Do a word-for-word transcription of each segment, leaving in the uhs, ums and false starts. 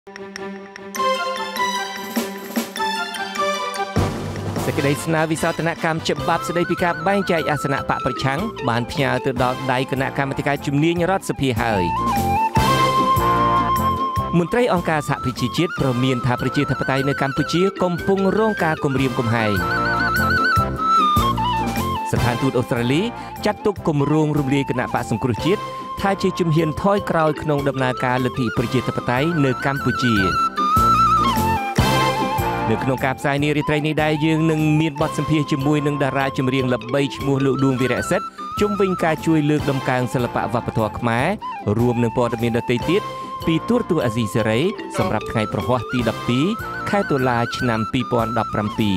សេចក្តីស្នើវិសោធនកម្មច្បាប់ស្តីពីការបែងចែកអាសនៈបកប្រឆាំងបានផ្ញើទៅដល់ដៃគណៈកម្មាធិការជំនាញរដ្ឋសភាហើយមន្ត្រីអង្គការសហប្រជាជាតិព្រមានថាប្រជាធិបតេយ្យនៅកម្ពុជាកំពុងរងការគំរាមកំហែងស្ថានទូតអូស្ត្រាលីចាត់ទុកគម្រោងរំលាយគណៈបកសង្គ្រោះជាតិថាជាជំហានថយក្រោយក្នុងដំណើរការលទ្ធិប្រជាធិបតេយ្យនៅកម្ពុជានៅក្នុងការផ្សាយនារីត្រីនេះដែរយើងនឹងមានបទសម្ភាសន៍ជាមួយនឹងតារាចម្រៀងល្បីឈ្មោះលោកឌួងវីរៈសិទ្ធិជុំវិញការជួយលើកដំកើងសិល្បៈវប្បធម៌ខ្មែររួមនឹងព័ត៌មានដទៃទៀតពីទូរទស្សន៍អាស៊ីសេរីសម្រាប់ថ្ងៃប្រហ័សទីដប់ពីរខែតុលាឆ្នាំពីរពាន់ដប់ប្រាំពីរ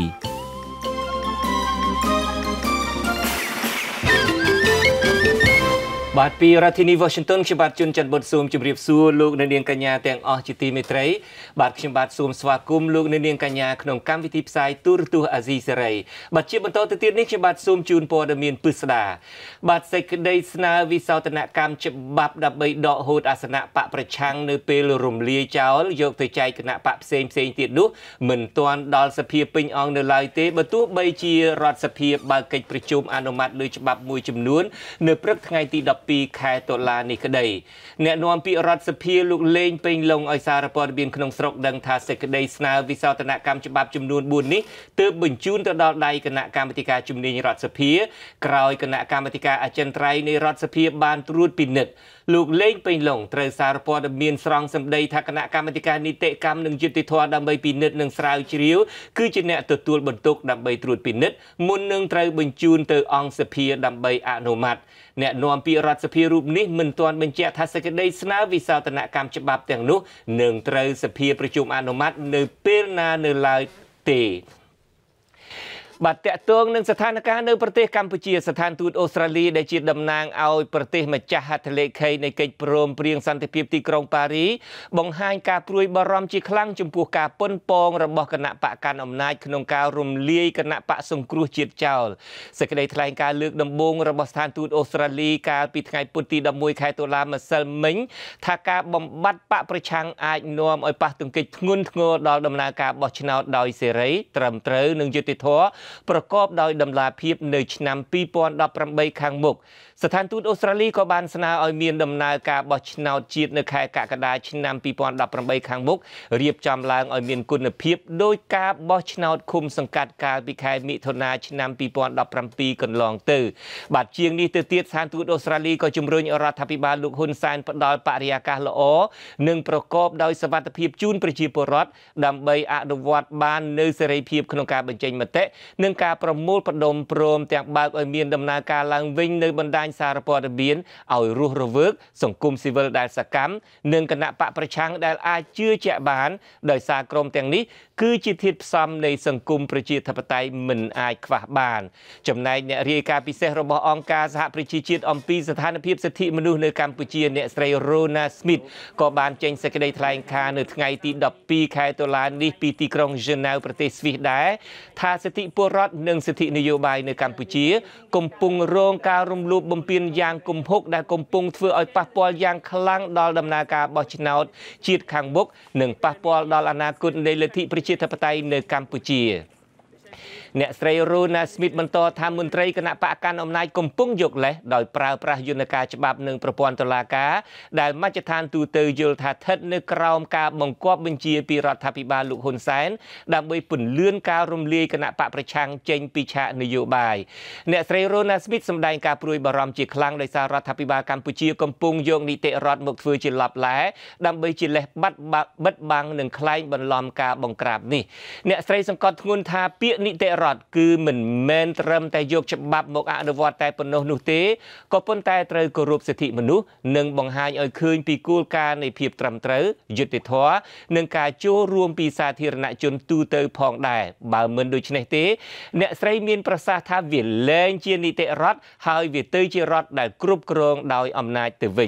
បាទពីរដ្ឋធានី Washington ខ្ញុំបាទជួនច័ន្ទបុត្រសូមជម្រាបសួរលោកអ្នកនាងកញ្ញាទាំងអស់ជាទីមេត្រីបាទខ្ញុំបាទសូមស្វាគមន៍លោកអ្នកនាងកញ្ញាក្នុងកម្មវិធីផ្សាយទូរទស្សន៍អាស៊ីសេរីបាទជាបន្តទៅទៀតនេះខ្ញុំបាទសូមជូនព័ត៌មានពិស្ដាបាទសេចក្តីស្នើវិសោធនកម្មច្បាប់ដើម្បីដកហូតអាសនៈបកប្រឆាំងនៅពេលរំលាយចោលយកទៅចែកគណៈបកផ្សេងផ្សេងទៀតនោះមិនទាន់ដល់សភាពេញអង្គនៅឡើយទេបើទោះបីជារដ្ឋសភាបើកកិច្ចប្រជុំអនុម័តលើច្បាប់មួយចំនួននៅព្រឹកថ្ងៃទីពីខែតុលានេះក្តីអ្នកនាំពាក្យរដ្ឋសភាលោកលេងពេញឡុងឲ្យសារព័ត៌មានក្នុងស្រុកដឹងថាសេចក្តីស្នើវិសោធនកម្មច្បាប់ចំនួនបួននេះទើបបញ្ជូនទៅដល់ដៃគណៈកម្មាធិការជំនាញរដ្ឋសភាក្រោយគណៈកម្មាធិការអចិន្ត្រៃយ៍នៃរដ្ឋសភាបានត្រួតពិនិត្យលោកលេងពេញឡុងត្រូវសារព័ត៌មានស្រង់សម្ដីថាគណៈកម្មាធិការនីតិកម្មនិងយុត្តិធម៌ដើម្បីពិនិត្យនិងស្រាវជ្រាវគឺជាអ្នកទទួលបន្ទុកដើម្បីត្រួតពិនិត្យមុននឹងត្រូវបញ្ជូនទៅអង្គសភាដើម្បីអនុម័តអ្នកនាំពាក្យរដ្ឋសភារូបនេះមិនទាន់បញ្ជាក់ថាសេចក្តីស្នើវិសោធនកម្មច្បាប់ទាំងនោះនឹងត្រូវសភាប្រជុំអនុម័តនៅពេលណានៅឡើយទេបាទតកតងនឹងស្ថានភាពនៅប្រទេសកម្ពុជាស្ថានទូតអូស្ត្រាលីដែលជាតំណាងឲ្យប្រទេសម្ចាស់ហត្ថលេខីនៃកិច្ចព្រមព្រៀងសន្តិភាពទីក្រុងប៉ារីបង្ហាញការព្រួយបារម្ភជាខ្លាំងចំពោះការប៉ុនប៉ងរបស់គណៈបកកាន់អំណាចក្នុងការរំលាយគណៈបកសង្គ្រោះជាតិចោលសេចក្តីថ្លែងការណ៍លើកដំបូងរបស់ស្ថានទូតអូស្ត្រាលីកាលពីថ្ងៃពុធទីដប់មួយខែតុលាម្សិលមិញថាការបំបត្តិបកប្រឆាំងអាចនាំឲ្យប៉ះទង្គិចធ្ងន់ធ្ងរដល់ដំណើរការបោះឆ្នោតដោយសេរីត្រឹមត្រូវនិងយុត្តិធម៌ប្រកបដោយតម្លាភាពនៅឆ្នាំពីរពាន់ដប់ប្រាំបីខាងមុខស្ថានទូតអូស្ត្រាលីក៏បានស្នើឲ្យមានដំណើរការបោះឆ្នោតជាតិនៅខែកក្កដាឆ្នាំពីរពាន់ដប់ប្រាំបីខាងមុខរៀបចំឡើងឲ្យមានគុណភាពដោយការបោះឆ្នោតឃុំសង្កាត់កាលពីខែមិថុនាឆ្នាំពីរពាន់ដប់ប្រាំពីរកន្លងទៅបាទជាងនេះទៅទៀតស្ថានទូតអូស្ត្រាលីក៏ជំរុញរដ្ឋាភិបាលលោកហ៊ុនសែនផ្ដល់បរិយាកាសល្អនិងប្រកបដោយសុវត្ថិភាពជូនប្រជាពលរដ្ឋដើម្បីអនុវត្តបាននូវសេរីភាពក្នុងការបញ្ចេញមតិនិងការប្រមូលផ្ដុំព្រមទាំងបើកឲ្យមានដំណើរការឡើងវិញនៅបណ្ដាញសារព័ត៌មានឲ្យរស់រវើកសង្គមស៊ីវិលដែលសកម្មនិងគណៈបកប្រឆាំងដែលអាចជឿជាក់បានដោយសារក្រុមទាំងនេះគឺជាធាតុផ្សំនៃសង្គមប្រជាធិបតេយ្យមិនអាចខ្វះបានចំណែកអ្នករាយការណ៍ពិសេសរបស់អង្គការសហប្រជាជាតិអំពីស្ថានភាពសិទ្ធិមនុស្សនៅកម្ពុជាអ្នកស្រី Rona Smith ក៏បានចេញសេចក្តីថ្លែងការណ៍នៅថ្ងៃទីដប់ពីរខែតុលានេះពីទីក្រុង Geneva ប្រទេសស្វីសដែរថាសិទ្ធិពលរដ្ឋនិងសិទ្ធិនយោបាយនៅកម្ពុជាកំពុងរងការរំលោភបំពានយ៉ាងគំហុកដែលកំពុងធ្វើឲ្យប៉ះពាល់យ៉ាងខ្លាំងដល់ដំណើរការបោះឆ្នោតជាតិខាងមុខនិងប៉ះពាល់ដល់អនាគតនៃលទ្ធិប្រជាធិបតេយ្យនៅកម្ពុជាអ្នកស្រី Rona Smith បន្តថាមន្ត្រីគណៈបកកាន់អំណាចកំពុងយកលេសដោយប្រើប្រាស់យន្តការច្បាប់និងប្រព័ន្ធតុលាការដែលមជ្ឈដ្ឋានទូទៅយល់ថាស្ថិតនៅក្រោមការបង្គាប់បញ្ជាពីរដ្ឋាភិបាលលោកហ៊ុនសែនដើម្បីពន្លឿនការរំលាយគណៈបកប្រឆាំងចេញពីឆាកនយោបាយអ្នកស្រី Rona Smith សម្ដែងការព្រួយបារម្ភជាខ្លាំងដោយសាររដ្ឋាភិបាលកម្ពុជាកំពុងយកនីតិរដ្ឋមកធ្វើជាឡបឡែដើម្បីជាលេសបាត់បិទបាំងនិងក្លែងបន្លំការបង្ក្រាបនេះអ្នកស្រីសង្កត់ធ្ងន់ថាពាក្យនីតិគឺមិនមែនត្រឹមតែយកច្បាប់មកអនុវត្តតែប៉ុណ្ណោះនោះទេក៏ប៉ុន្តែត្រូវគោរពសិទ្ធិមនុស្សនិងបង្ហាញឲ្យឃើញពីគោលការណ៍នៃភាពត្រឹមត្រូវយុត្តិធម៌និងការចូលរួមពីសាធារណជនទូទៅផងដែរបើមិនដូច្នេះទេអ្នកស្រីមានប្រសាសន៍ថាវាលែងជានីតិរដ្ឋហើយវាទៅជារដ្ឋដែលគ្រប់គ្រងដោយអំណាចទៅវិញ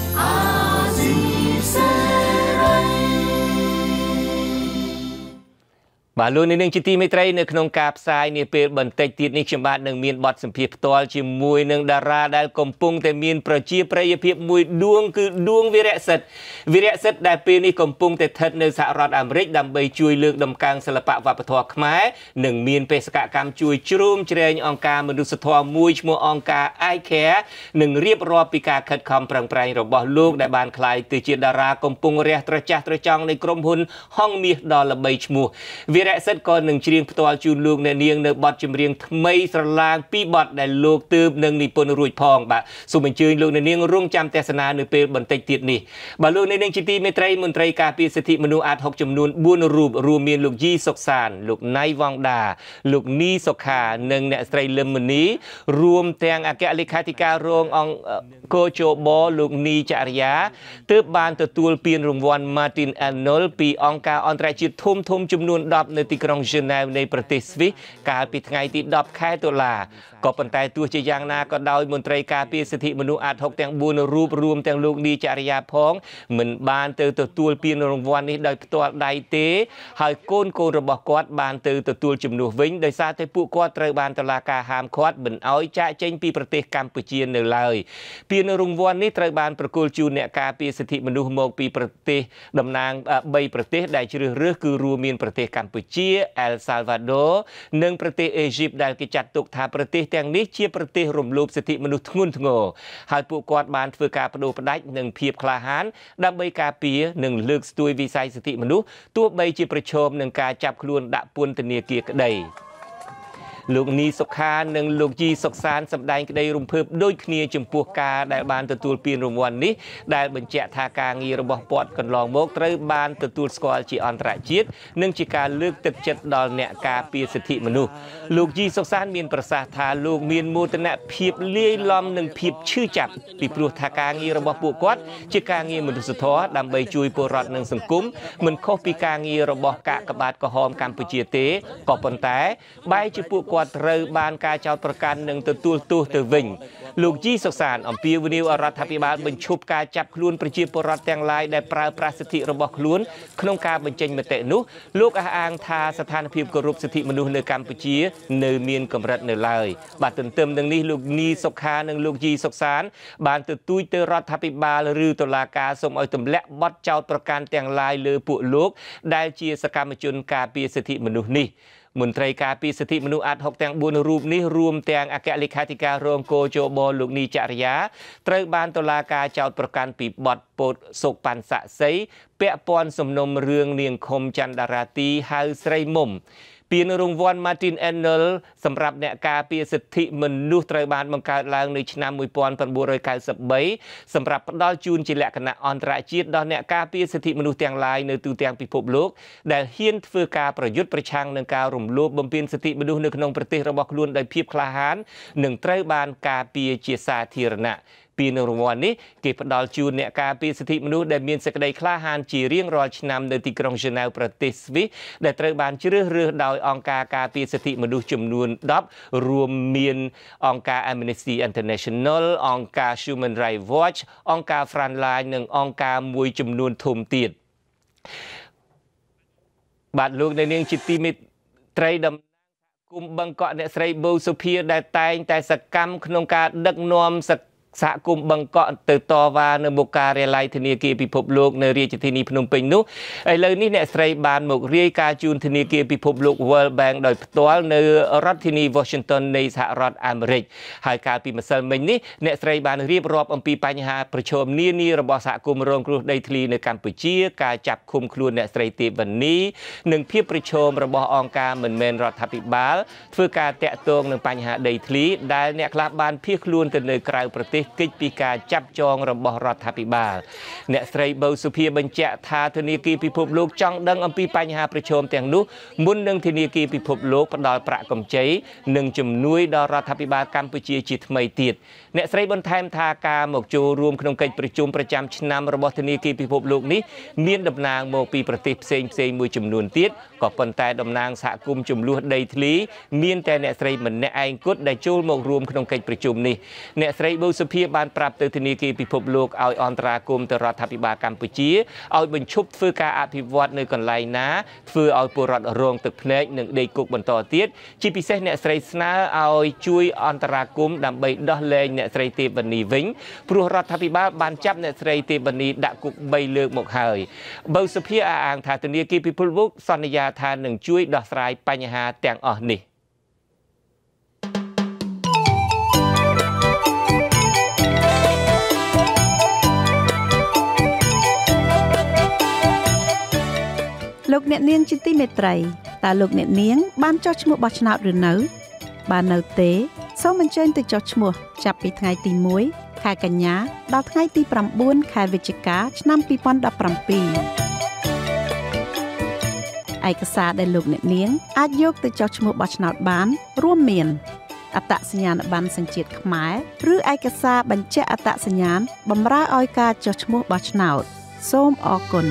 បបាទលោកនាងជាទីមេត្រីនៅក្នុងការផ្សាយនាពេលបន្តិចទៀតនេះខ្ញុំបាទនឹងមានបទសម្ភាសន៍ផ្ទាល់ជាមួយនឹងតារាដែលកំពុងតែមានប្រជាប្រិយភាពមួយដួងគឺដួងវីរៈសិទ្ធិវីរៈសិទ្ធិដែលពេលនេះកំពុងតែស្ថិតនៅសហរដ្ឋអាមេរិកដើម្បីជួយលើកដំកើងសិល្បៈវប្បធម៌ខ្មែរនិងមានបេសកកម្មជួយជ្រោមជ្រែងអង្គការមនុស្សធម៌មួយឈ្មោះអង្គការ I Care នឹងរៀបរាប់ពីការខិតខំប្រឹងប្រែងរបស់លោកដែលបានក្លាយទៅជាតារាកំពុងរះត្រចះត្រចង់នៃក្រុមហ៊ុនហងមាសដ៏ល្បីឈ្មោះវីរៈសិទ្ធិក៏នឹងច្រៀងផ្ទាល់ជូនលោកអ្នកនាងនៅបទចម្រៀងថ្មីស្រឡាងពីរបទដែលលោកទើបនឹងនិពន្ធរួចផងបាទសូមអញ្ជើញលោកអ្នកនាងរងចាំទស្សនានៅពេលបន្តិចទៀតនេះបាទលោកអ្នកនាងជាទីមេត្រីមន្ត្រីការពារសិទ្ធិមនុស្សអាតហុកចំនួនបួនរូបរួមមានលោកយីសុកសានលោកណៃវ៉ងដាលោកនីសុខានិងអ្នកស្រីលឹមមនីរួមទាំងអគ្គលេខាធិការរងអង្គកោជបលោកនីចរិយាទើបបានទទួលពានរង្វាន់ Martin Arnold ពីអង្គការអន្តរជាតិធំធំចំនួនដប់នៅទីក្រុង Geneva នៃប្រទេសស្វីសកាលពីថ្ងៃទីដប់ខែតុលាក៏ប៉ុន្តែទោះជាយ៉ាងណាក៏ដោយមន្ត្រីការពារសិទ្ធិមនុស្សអាតហុកទាំងបួនរូបរួមទាំងលោកនីចរិយាផងមិនបានទៅទទួលពានរង្វាន់នេះដោយផ្ទាល់ដៃទេហើយកូនកូនរបស់គាត់បានទៅទទួលជំនួសវិញដោយសារតែពួកគាត់ត្រូវបានតុលាការហាមឃាត់មិនឲ្យចាកចេញពីប្រទេសកម្ពុជានៅឡើយពានរង្វាន់នេះត្រូវបានប្រគល់ជូនអ្នកការពារសិទ្ធិមនុស្សមកពីប្រទេសតំណាងបីប្រទេសដែលជ្រើសរើសគឺរួមមានប្រទេសកម្ពុជាអែលសាល់វ៉ាដូនិងប្រទេសអេស៊ីបដែលគេចាត់ទុកថាប្រទេសទាំងនេះជាប្រទេសរំលោភសិទ្ធិមនុស្សធ្ងន់ធ្ងរហើយពួកគាត់បានធ្វើការបដូរផ្ដាច់និងភាពក្លាហានដើម្បីការពារនិងលើកស្ទួយវិស័យសិទ្ធិមនុស្សទោះបីជាប្រឈមនឹងការចាប់ខ្លួនដាក់ពន្ធនាគារក្តីលោកនីសុខានិងលោកជីសុកសានសម្ដែងក្តីរំភើបដូចគ្នាចំពោះការដែលបានទទួលពានរង្វាន់នេះដែលបញ្ជាក់ថាការងាររបស់គាត់កន្លងមកត្រូវបានទទួលស្គាល់ជាអន្តរជាតិនិងជាការលើកទឹកចិត្តដល់អ្នកការពារសិទ្ធិមនុស្សលោកជីសុកសានមានប្រសាសន៍ថាលោកមានមោទនភាពលាយឡំនឹងភាពឈឺចាប់ពីព្រោះថាការងាររបស់ពួកគាត់ជាការងារមនុស្សធម៌ដើម្បីជួយពលរដ្ឋនិងសង្គមមិនខុសពីការងាររបស់កាកបាទក្រហមកម្ពុជាទេក៏ប៉ុន្តែបែរជាពួកគាត់ត្រូវបានការចោទប្រកាន់និងទទួលទោសទៅវិញលោកជីសុកសានអំពាវនាវរដ្ឋាភិបាលបញ្ឈប់ការចាប់ខ្លួនប្រជាពលរដ្ឋទាំងឡាយដែលប្រើប្រាស់សិទ្ធិរបស់ខ្លួនក្នុងការបញ្ចេញមតិនោះលោកអះអាងថាស្ថានភាពគោរពសិទ្ធិមនុស្សនៅកម្ពុជានៅមានកម្រិតនៅឡើយបាទទន្ទឹមនឹងនេះលោកនីសុខានិងលោកជីសុកសានបានទទូចទៅរដ្ឋាភិបាលឬតុលាការសូមឲ្យទម្លាក់បទចោទប្រកាន់ទាំងឡាយលើពួកលោកដែលជាសកម្មជនការពារសិទ្ធិមនុស្សនេះមន្ត្រីការពារសិទ្ធិមនុស្សអាតហុកទាំងបួនរូបនេះរួមទាំងអគ្គលេខាធិការរងកោជបលោកនីចរិយាត្រូវបានតុលាការចោទប្រកាន់ពីបទពោតសុកប៉ាន់ស័ក្តិសិទ្ធិពាក់ព័ន្ធសំណុំរឿងនាងឃុំចន្ទរាទីហៅស្រីមុំពានរង្វាន់ Martin Arnold សម្រាប់អ្នកការពារសិទ្ធិមនុស្សត្រូវបានបង្កើតឡើងនៅឆ្នាំmột nghìn chín trăm chín mươi baសម្រាប់ផ្ដល់ជូនជាលក្ខណៈអន្តរជាតិដល់អ្នកការពារសិទ្ធិមនុស្សទាំងឡាយនៅទូទាំងពិភពលោកដែលហ៊ានធ្វើការប្រយុទ្ធប្រឆាំងនឹងការរំលោភបំពានសិទ្ធិមនុស្សនៅក្នុងប្រទេសរបស់ខ្លួនដោយភាពក្លាហាននិងត្រូវបានការពារជាសាធារណៈពានរង្វាន់នេះគេផ្ដល់ជូនអ្នកការពារសិទ្ធិមនុស្សដែលមានសេចក្តីក្លាហានជារៀងរាល់ឆ្នាំនៅទីក្រុង Geneva ប្រទេសស្វីសដែលត្រូវបានជ្រើសរើសដោយអង្គការការពារសិទ្ធិមនុស្សចំនួនដប់រួមមានអង្គការ Amnesty International អង្គការ Human Rights Watch អង្គការ Frontline និងអង្គការមួយចំនួនធំទៀតបាទលោកអ្នកនាងជាទីមេត្រីតំណាងសហគមន៍បឹងកក់អ្នកស្រីប៊ូសុភាដែលតែងតែសកម្មក្នុងការដឹកនាំសសហគមន៍បឹងកក់ទៅតវ៉ានៅមុខការិយាល័យធនាគារពិភពលោកនៅរាជធានីភ្នំពេញនោះឥឡូវនេះអ្នកស្រីបានមករាយការណ៍ជូនធនាគារពិភពលោក World Bank ដោយផ្ទាល់នៅរដ្ឋធានី Washington នៃសហរដ្ឋអាមេរិកហើយកាលពីម្សិលមិញនេះអ្នកស្រីបានរៀបរាប់អំពីបញ្ហាប្រឈមនានារបស់សហគមន៍រងគ្រោះដីធ្លីនៅកម្ពុជាការចាប់ឃុំខ្លួនអ្នកស្រីទេវនីនិងភាពប្រឈមរបស់អង្គការមិនមែនរដ្ឋាភិបាលធ្វើការតាក់ទងនឹងបញ្ហាដីធ្លីដែលអ្នកខ្លះបានភៀសខ្លួនទៅនៅក្រៅប្រទេសកិច្ចពីការចាប់ចងរបស់រដ្ឋាភិបាលអ្នកស្រីប៊ូសុភាបញ្ជាក់ថាធនាគារពិភពលោកចង់ដឹងអំពីបញ្ហាប្រឈមទាំងនោះមុននឹងធនាគារពិភពលោកផ្ដល់ប្រាក់កម្ចីនិងជំនួយដល់រដ្ឋាភិបាលកម្ពុជាជាថ្មីទៀតអ្នកស្រីបន្ថែមថាការមកចូលរួមក្នុងកិច្ចប្រជុំប្រចាំឆ្នាំរបស់ធនាគារពិភពលោកនេះមានតំណាងមកពីប្រទេសផ្សេងផ្សេងមួយចំនួនទៀតក៏ប៉ុន្តែតំណាងសហគមន៍ចំនួនដីធ្លីមានតែអ្នកស្រីម្នាក់ឯងគត់ដែលចូលមករួមក្នុងកិច្ចប្រជុំនេះអ្នកស្រីប៊ូសុភាបានប្រាប់ទៅធនាគារពិភពលោកឲ្យអន្តរាគមន៍ទៅរដ្ឋាភិបាលកម្ពុជាឲ្យបញ្ឈប់ធ្វើការអភិវឌ្ឍនៅកន្លែងណាធ្វើឲ្យពលរដ្ឋរងទឹកភ្នែកនិងដេកគុកបន្តទៀតជាពិសេសអ្នកស្រីស្នើឲ្យជួយអន្តរាគមន៍ដើម្បីដោះលែងអ្នកស្រីទេវនីវិញព្រោះរដ្ឋាភិបាលបានចាប់អ្នកស្រីទេវនីដាក់គុកបីលើកមកហើយបើសុភាអះអាងថាធនាគារពិភពលោកសន្យាថានឹងជួយដោះស្រាយបញ្ហាទាំងអស់នេះលោកអ្នកនាងជាទីមេត្រីតើលោកអ្នកនាងបានចុះឈ្មោះបោះឆ្នោតឬនៅបាននៅទេសូមអញ្ជើញទៅចុះឈ្មោះចាប់ពីថ្ងៃទីមួយខែកញ្ញាដល់ថ្ងៃទីប្រាំបួនខែវិច្ឆិកាឆ្នាំពីរពាន់ដប់ប្រាំពីរឯកសារដែលលោកអ្នកនាងអាចយកទៅចុះឈ្មោះបោះឆ្នោតបានរួមមានអត្តសញ្ញាណប័ណ្ណសញ្ជាតិខ្មែរឬឯកសារបញ្ជាក់អត្តសញ្ញាណបម្រើឲ្យការចុះឈ្មោះបោះឆ្នោតសូមអរគុណ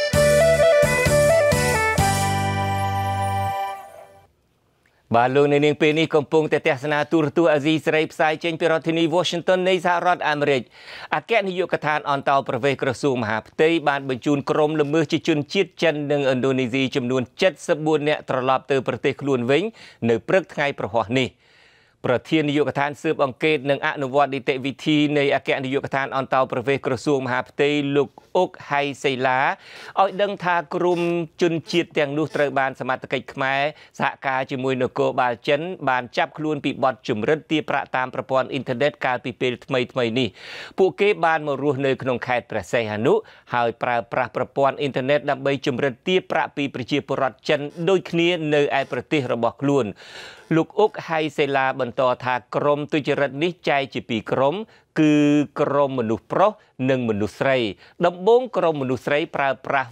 បាទលោកនៅនាងពេលនេះកំពុងតែទស្សនាទូរទស្សន៍អាស៊ីសេរីផ្សាយចេញពីរដ្ឋធានី Washington នៃសហរដ្ឋអាមេរិកអគ្គនាយកដ្ឋានអន្តរប្រវេសន៍ក្រសួងមហាផ្ទៃបានបញ្ជូនក្រុមល្មើសជាជនជាតិចិននិងឥណ្ឌូនេស៊ីចំនួនเจ็ดสิบสี่នាក់ត្រឡប់ទៅប្រទេសខ្លួនវិញនៅព្រឹកថ្ងៃប្រហ័សនេះប្រធាននាយកដ្ឋានស៊ើបអង្កេតនិងអនុវត្តនីតិវិធីនៃអគ្គនាយកដ្ឋានអន្តរប្រវេសន៍ក្រសួងមហាផ្ទៃលោកអុកហៃសេឡាឲ្យដឹងថាក្រុមជនជាតិទាំងនោះត្រូវបានសមត្ថកិច្ចខ្មែរសហការជាមួយនគរបាលចិនបានចាប់ខ្លួនពីបទជំរិតទារប្រាក់តាមប្រព័ន្ធអ៊ីនធឺណិតកាលពីពេលថ្មីថ្មីនេះពួកគេបានមករស់នៅក្នុងខេត្តព្រះសីហនុហើយប្រើប្រាស់ប្រព័ន្ធអ៊ីនធឺណិតដើម្បីជំរិតទារប្រាក់ពីប្រជាពលរដ្ឋចិនដូចគ្នានៅឯប្រទេសរបស់ខ្លួនលោកអុកហៃសេឡាបន្តថាក្រុមទុច្ចរិតនេះចែកជាពីរក្រុមគឺក្រុមមនុស្សប្រុសនិងមនុស្សស្រីដំបូងក្រុមមនុស្សស្រីប្រើប្រាស់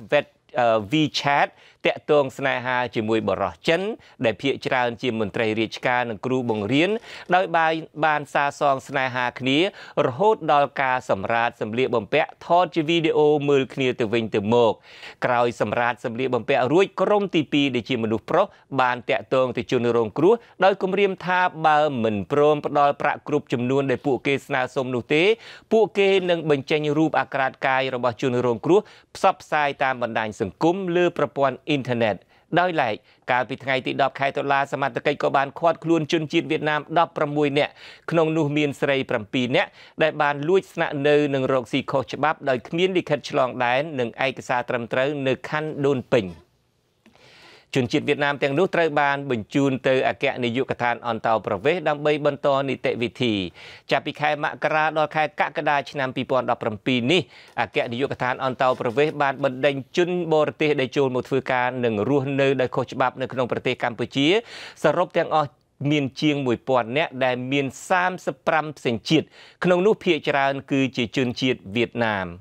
WeChat តាក់ទងស្នេហាជាមួយបរិសុទ្ធចិនដែលភាគច្រើនជាមន្ត្រីរាជការនិងគ្រូបង្រៀនដោយបានបានសាសងស្នេហាគ្នារហូតដល់ការសម្រាតសម្លៀកបំពាក់ថតជាវីដេអូមើលគ្នាទៅវិញទៅមកក្រោយសម្រាតសម្លៀកបំពាក់រួចក្រុមទីពីរដែលជាមនុស្សប្រុសបានតាក់ទងទៅជនរងគ្រោះដោយគំរាមថាបើមិនព្រមផ្ដល់ប្រាក់គ្រប់ចំនួនដែលពួកគេស្នើសុំនោះទេពួកគេនឹងបញ្ចេញរូបអាក្រាតកាយរបស់ជនរងគ្រោះផ្សព្វផ្សាយតាមបណ្ដាញសង្គមលើប្រព័ន្ធអ៊ីនធឺណិតដោយឡែកកាលពីថ្ងៃទីដប់ខែតុលាសមត្ថកិច្ចក៏បានឃាត់ខ្លួនជនជាតិវៀតណាមដប់ប្រាំមួយនាក់ក្នុងនោះមានស្រីប្រាំពីរនាក់ដែលបានលួចស្នាក់នៅនិងរកស៊ីខុសច្បាប់ដោយគ្មានលិខិតឆ្លងដែននិងឯកសារត្រឹមត្រូវនៅខណ្ឌដូនពេញជនជាតិវៀតណាមទាំងនោះត្រូវបានបញ្ជូនទៅអគ្គនាយកដ្ឋានអន្តរប្រវេសន៍ដើម្បីបន្តនីតិវិធីចាប់ពីខែមករាដល់ខែកក្កដាឆ្នាំពីរពាន់ដប់ប្រាំពីរនេះអគ្គនាយកដ្ឋានអន្តរប្រវេសន៍បានបណ្ដេញជនបរទេសដែលចូលមកធ្វើការនិងរស់នៅដោយខុសច្បាប់នៅក្នុងប្រទេសកម្ពុជាសរុបទាំងអស់មានជាងមួយពាន់នាក់ដែលមានសាមសិបប្រាំផ្សេងជាតិក្នុងនោះភាគច្រើនគឺជាជនជាតិវៀតណាម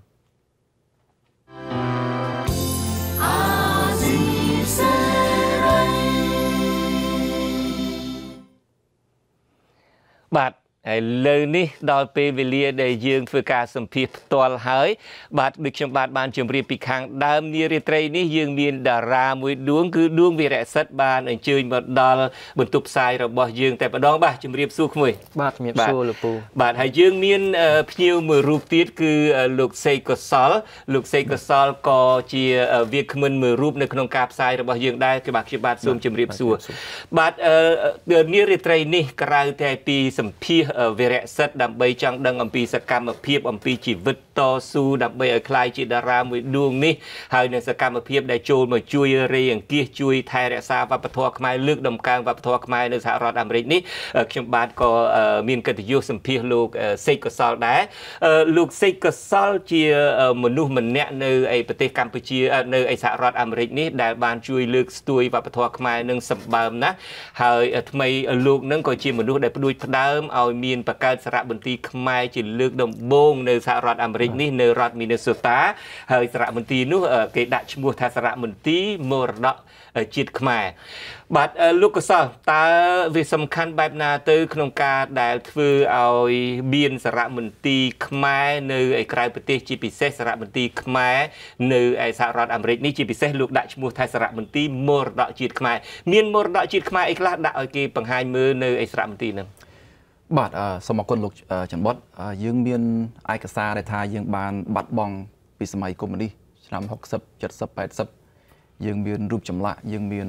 បាទហើយលើនេះដល់ពេលវេលាដែលយើងធ្វើការសម្ភាសផ្ទាល់ហើយបាទដូចខ្ញុំបាទបានជម្រាបពីខាងដើមនារាត្រីនេះយើងមានតារាមួយដួងគឺដួងវីរៈសិទ្ធបានអញ្ជើញមកដល់បន្ទប់ផ្សាយរបស់យើងតែម្ដងបាទជម្រាបសួរក្មួយបាទជំរាបសួរលោកពូបាទហើយយើងមានភ្ញៀវមួយរូបទៀតគឺលោកសេកកុសលលោកសេកកុសលក៏ជាវាគ្មិនមួយរូបនៅក្នុងការផ្សាយរបស់យើងដែរគឺបាទខ្ញុំបាទសូមជម្រាបសួរបាទនារាត្រីនេះក្រៅតែពីសម្ភាសវីរៈសិទ្ធដើម្បីចង់ដឹងអំពីសកម្មភាពអំពីជីវិតតស៊ូដើម្បីឲ្យក្លាយជាតារាមួយដួងនេះហើយនឹងសកម្មភាពដែលចូលមកជួយរេអង្គាសជួយថែរក្សាវប្បធម៌ខ្មែរលើកដំកើងវប្បធម៌ខ្មែរនៅសហរដ្ឋអាមេរិកនេះខ្ញុំបាទក៏មានកិត្តិយសសម្ភាសលោកសេកកុសលដែរលោកសេកកុសលជាមនុស្សម្នាក់នៅឯប្រទេសកម្ពុជានៅឯសហរដ្ឋអាមេរិកនេះដែលបានជួយលើកស្ទួយវប្បធម៌ខ្មែរនឹងសម្បើមណាស់ហើយថ្មីលោកនឹងក៏ជាមនុស្សដែលផ្ដួចផ្ដើមឲ្យមានបង្កើតសារមន្ទីរខ្មែរជាលើកដំបូងនៅសហរដ្ឋអាមេរិកនេះនៅរដ្ឋមីនេសូតាហើយសារមន្ទីរនោះគេដាក់ឈ្មោះថាសារមន្ទីរមរតកជាតិខ្មែរបាទលោកកុសលតើវាសំខាន់បែបណាទៅក្នុងការដែលធ្វើឲ្យមានសារមន្ទីរខ្មែរនៅឯក្រៅប្រទេសជាពិសេសសារមន្ទីរខ្មែរនៅឯសហរដ្ឋអាមេរិកនេះជាពិសេសលោកដាក់ឈ្មោះថាសារមន្ទីរមរតកជាតិខ្មែរមានមរតកជាតិខ្មែរអីខ្លះដាក់ឲ្យគេបង្ហាញមើលនៅឯសារមន្ទីរហ្នឹងបបាទសូមអរគុណលោកច័ន្ទបុតយើងមានឯកសារដែលថាយើងបានបាត់បង់ពីសម័យកុម្មុយនីសឆ្នាំหกสิบ เจ็ดสิบ แปดสิบយើងមានរូបចម្លាក់យើងមាន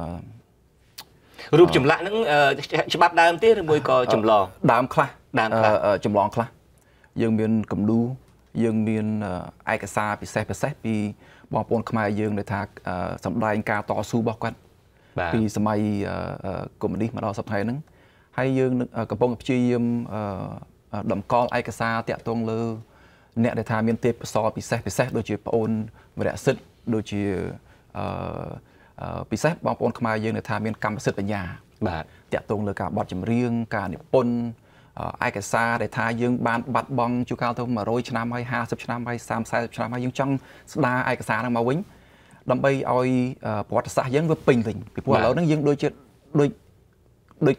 រូបចម្លាក់ហ្នឹងច្បាប់ដើមទេឬមួយក៏ចម្លងដើមខ្លះដើមខ្លះចម្លងខ្លះយើងមានគំនូរយើងមានឯកសារពិសេសពិសេសពីបងប្អូនខ្មែរយើងដែលថាសម្ដែងការតស៊ូរបស់គាត់ពីសម័យកុម្មុយនីសមកដល់សប្តាហ៍ហ្នឹងហើយយើងកំពុងព្យាយាមតម្កល់ឯកសារតាក់ទងលើអ្នកដែលថាមានទេពកោសល្យពិសេសពិសេសដូចជាប្អូនវរៈសិទ្ធដូចជាពិសេសបងប្អូនខ្មែរយើងដែលថាមានកម្មសិទ្ធិបញ្ញាបាទតាក់ទងលើការបទចម្រៀងការនិពន្ធឯកសារដែលថាយើងបានបាត់បង់ជួនកាលទៅmột trămឆ្នាំហើយห้าสิบឆ្នាំហើយสามสิบ 40ឆ្នាំហើយយើងចង់ស្ដារឯកសារហ្នឹងមកវិញដើម្បីឲ្យប្រវត្តិសាស្ត្រយើងវាពេញលេញពីព្រោះឥឡូវហ្នឹងយើងដូចជាដូចដូច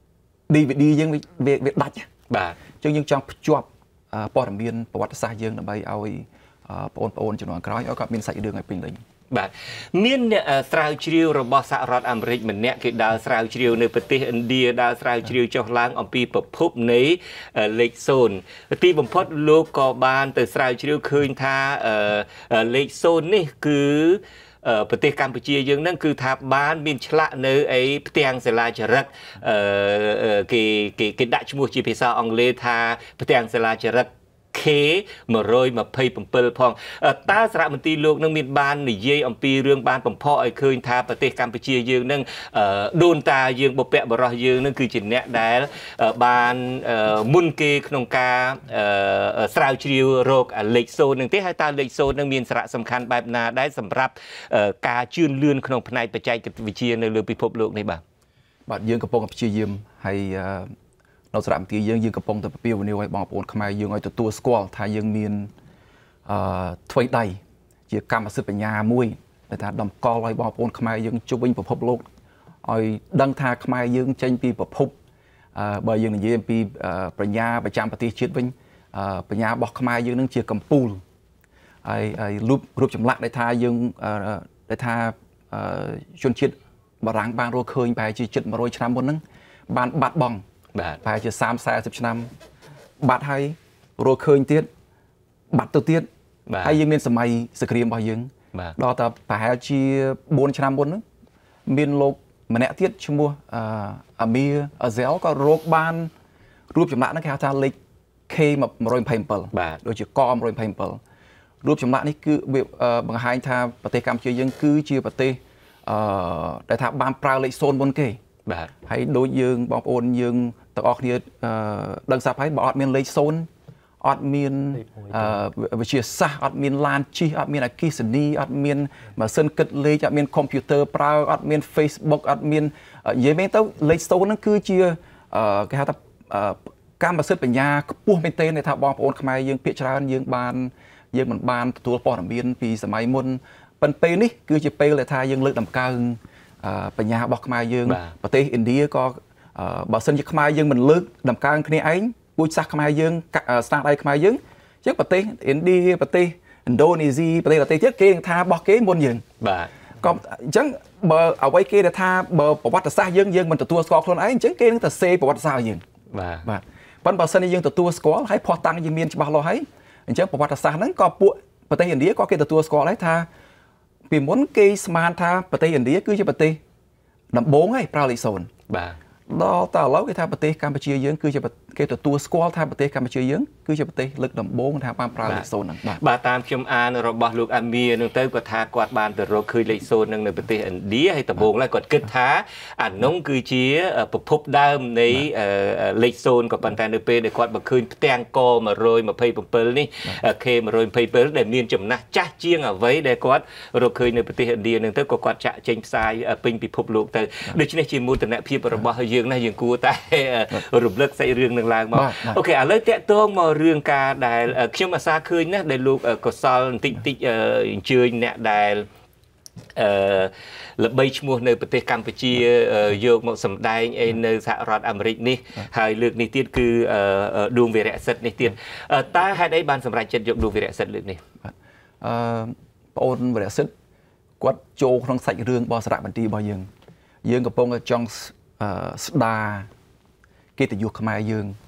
D V D យើងវាវាដាច់បាទអញ្ចឹងយើងចង់ភ្ជាប់ព័ត៌មានប្រវត្តិសាស្ត្រយើងដើម្បីឲ្យបងប្អូនជំនាន់ក្រោយឲ្យគាត់មានសាច់រឿងឲ្យពេញលេញបាទមានអ្នកស្រាវជ្រាវរបស់សហរដ្ឋអាមេរិកម្នាក់គេដើរស្រាវជ្រាវនៅប្រទេសឥណ្ឌាដើរស្រាវជ្រាវចុះឡើងអំពីប្រភពនៃលេខศูนย์ទីបំផុតលោកក៏បានទៅស្រាវជ្រាវឃើញថាលេខศูนย์នេះគឺប្រទេសកម្ពុជាយើងហ្នឹងគឺថាបានមានឆ្លាក់នៅអីផ្ទាំងសិលាចារឹកគេគេគេដាក់ឈ្មោះជាភាសាអង់គ្លេសថាផ្ទាំងសិលាចារឹកK một trăm hai mươi bảy ផងតើសារមន្ទីរលោកនឹងមានបាននិយាយអំពីរឿងបានបំផុសឲ្យឃើញថាប្រទេសកម្ពុជាយើងនឹងដូនតាយើងបុព្វបុរសយើងនឹងគឺជាអ្នកដែលបានមុនគេក្នុងការស្រាវជ្រាវរោគលេខศูนย์នឹងទេហើយតើលេខศูนย์នឹងមានសារៈសំខាន់បែបណាដែរសម្រាប់ការជឿនលឿនក្នុងផ្នែកបច្ចេកវិទ្យានៅលើពិភពលោកនេះបាទបាទយើងកំពុងព្យាយាមហើយនៅសារមន្ទីរយើងយើងកំពុងតែពពាវនាវឲ្យបងប្អូនខ្មែរយើងឲ្យទទួលស្គាល់ថាយើងមានអឺថ្វីដៃជាកម្មសិទ្ធិបញ្ញាមួយដែលថាតម្កល់ឲ្យបងប្អូនខ្មែរយើងជុំវិញពិភពលោកឲ្យដឹងថាខ្មែរយើងចេញពីពិភពអឺបើយើងនិយាយអំពីបញ្ញាប្រចាំប្រទេសជាតិវិញបញ្ញារបស់ខ្មែរយើងនឹងជាកម្ពុជាហើយហើយរូបរូបចម្លាក់ដែលថាយើងដែលថាជនជាតិបារាំងបានរកឃើញប្រហែលជាជិតmột trămឆ្នាំមុនហ្នឹងបានបាត់បង់បាទប្រហែលជា三十 40ឆ្នាំបាត់ហើយរកឃើញទៀតបាត់ទៅទៀតហើយយើងមានសម័យសង្គ្រាមរបស់យើងដល់តែប្រហែលជាbốnឆ្នាំមុនហ្នឹងមានលោកម្នាក់ទៀតឈ្មោះអាមីអាហ្សែលក៏រកបានរូបចម្លាក់ហ្នឹងគេហៅថាលេខ K một trăm hai mươi bảy បាទដូចជាកmột trăm hai mươi bảyរូបចម្លាក់នេះគឺបង្ហាញថាប្រទេសកម្ពុជាយើងគឺជាប្រទេសអឺដែលថាបានប្រើលេខศูนย์មុនគេបាទហើយដូចយើងបងប្អូនយើងទាំងអស់គ្នាដឹងស្រាប់ហើយបើអត់មានលេខศูนย์អត់មានវិទ្យាសាស្ត្រអត់មានឡានជិះអត់មានអគ្គិសនីអត់មានម៉ាស៊ីនគិតលេខអត់មានកុំព្យូទ័រប្រើអត់មាន Facebook អត់មាននិយាយមែនទៅលេខศูนย์ហ្នឹងគឺជាគេហៅថាកម្មសិទ្ធិបញ្ញាខ្ពស់មែនទែនដែលថាបងប្អូនខ្មែរយើងភាគច្រើនយើងបានយើងមិនបានទទួលព័ត៌មានពីសម័យមុនប៉ុន្តែពេលនេះគឺជាពេលដែលថាយើងលើកតម្កើងបញ្ញារបស់ខ្មែរយើងប្រទេសឥណ្ឌាក៏បើសិនជាខ្មែរយើងមិនលើកតម្កើងគ្នាឯងពូជសាសន៍ខ្មែរយើងស្នាដៃខ្មែរយើងអញ្ចឹងប្រទេសឥណ្ឌាប្រទេសឥណ្ឌូនេស៊ីប្រទេសដទៃទៀតគេនឹងថារបស់គេមុនយើងបាទក៏អញ្ចឹងបើអ្វីគេថាបើប្រវត្តិសាស្ត្រយើងយើងមិនទទួលស្គាល់ខ្លួនឯងអញ្ចឹងគេនឹងទៅសេប្រវត្តិសាស្ត្រយើងបាទបាទប៉ុន្តែបើសិនជាយើងទទួលស្គាល់ហើយភ័ស្តុតាងយើងមានច្បាស់លាស់ហើយអញ្ចឹងប្រវត្តិសាស្ត្រហ្នឹងក៏ពួកប្រទេសឥណ្ឌាក៏គេទទួលស្គាល់ដែរថាពីមុនគេស្មានថាប្រទេសឥណ្ឌាគឺជាប្រទេសដំបូងហើយប្រើលេខศูนย์បាទដល់តើឥឡូវគេថាប្រទេសកម្ពុជាយើងគឺជាគេទទួលស្គាល់ថាប្រទេសកម្ពុជាយើងគឺជាប្រទេសលើកដំបូងថាបានប្រើលេខศูนย์ហ្នឹងបាទតាមខ្ញុំអានរបស់លោកអាមៀនឹងទៅគាត់ថាគាត់បានទៅរកឃើញលេខศูนย์នឹងនៅប្រទេសឥណ្ឌាហើយដំបូងឡើយគាត់គិតថាអានោះគឺជាប្រភពដើមនៃលេខศูนย์ក៏ប៉ុន្តែនៅពេលដែលគាត់មកឃើញផ្ទាំងកmột trăm hai mươi bảyនេះ K một trăm hai mươi bảyដែលមានចំណាស់ចាស់ជាងអ្វីដែលគាត់រកឃើញនៅប្រទេសឥណ្ឌានឹងទៅក៏គាត់ចាក់ចេញផ្សាយពេញពិភពលោកទៅដូច្នេះជាមោទនភាពរបស់យើងណាយើងគួរតែរំលឹកសាច់រឿងនឹងឡើងមកអូខេឥឡូវតាក់ទងមករឿងការដែលខ្ញុំអាសាឃើញណាស់ដែលលោកកុសលបន្តិចបន្តិចអញ្ជើញអ្នកដែលអឺល្បីឈ្មោះនៅប្រទេសកម្ពុជាយកមកសម្ដែងឯនៅសហរដ្ឋអាមេរិកនេះហើយលើកនេះទៀតគឺដួងវីរៈសិទ្ធិនេះទៀតតើហេតុអីបានសម្រេចចិត្តយកដួងវីរៈសិទ្ធិលើកនេះអឺបងអូនវីរៈសិទ្ធិគាត់ចូលក្នុងសាច់រឿងរបស់សារមន្ទីររបស់យើងយើងកំពុងចង់ស្ដារកិត្តិយសខ្មែរយើង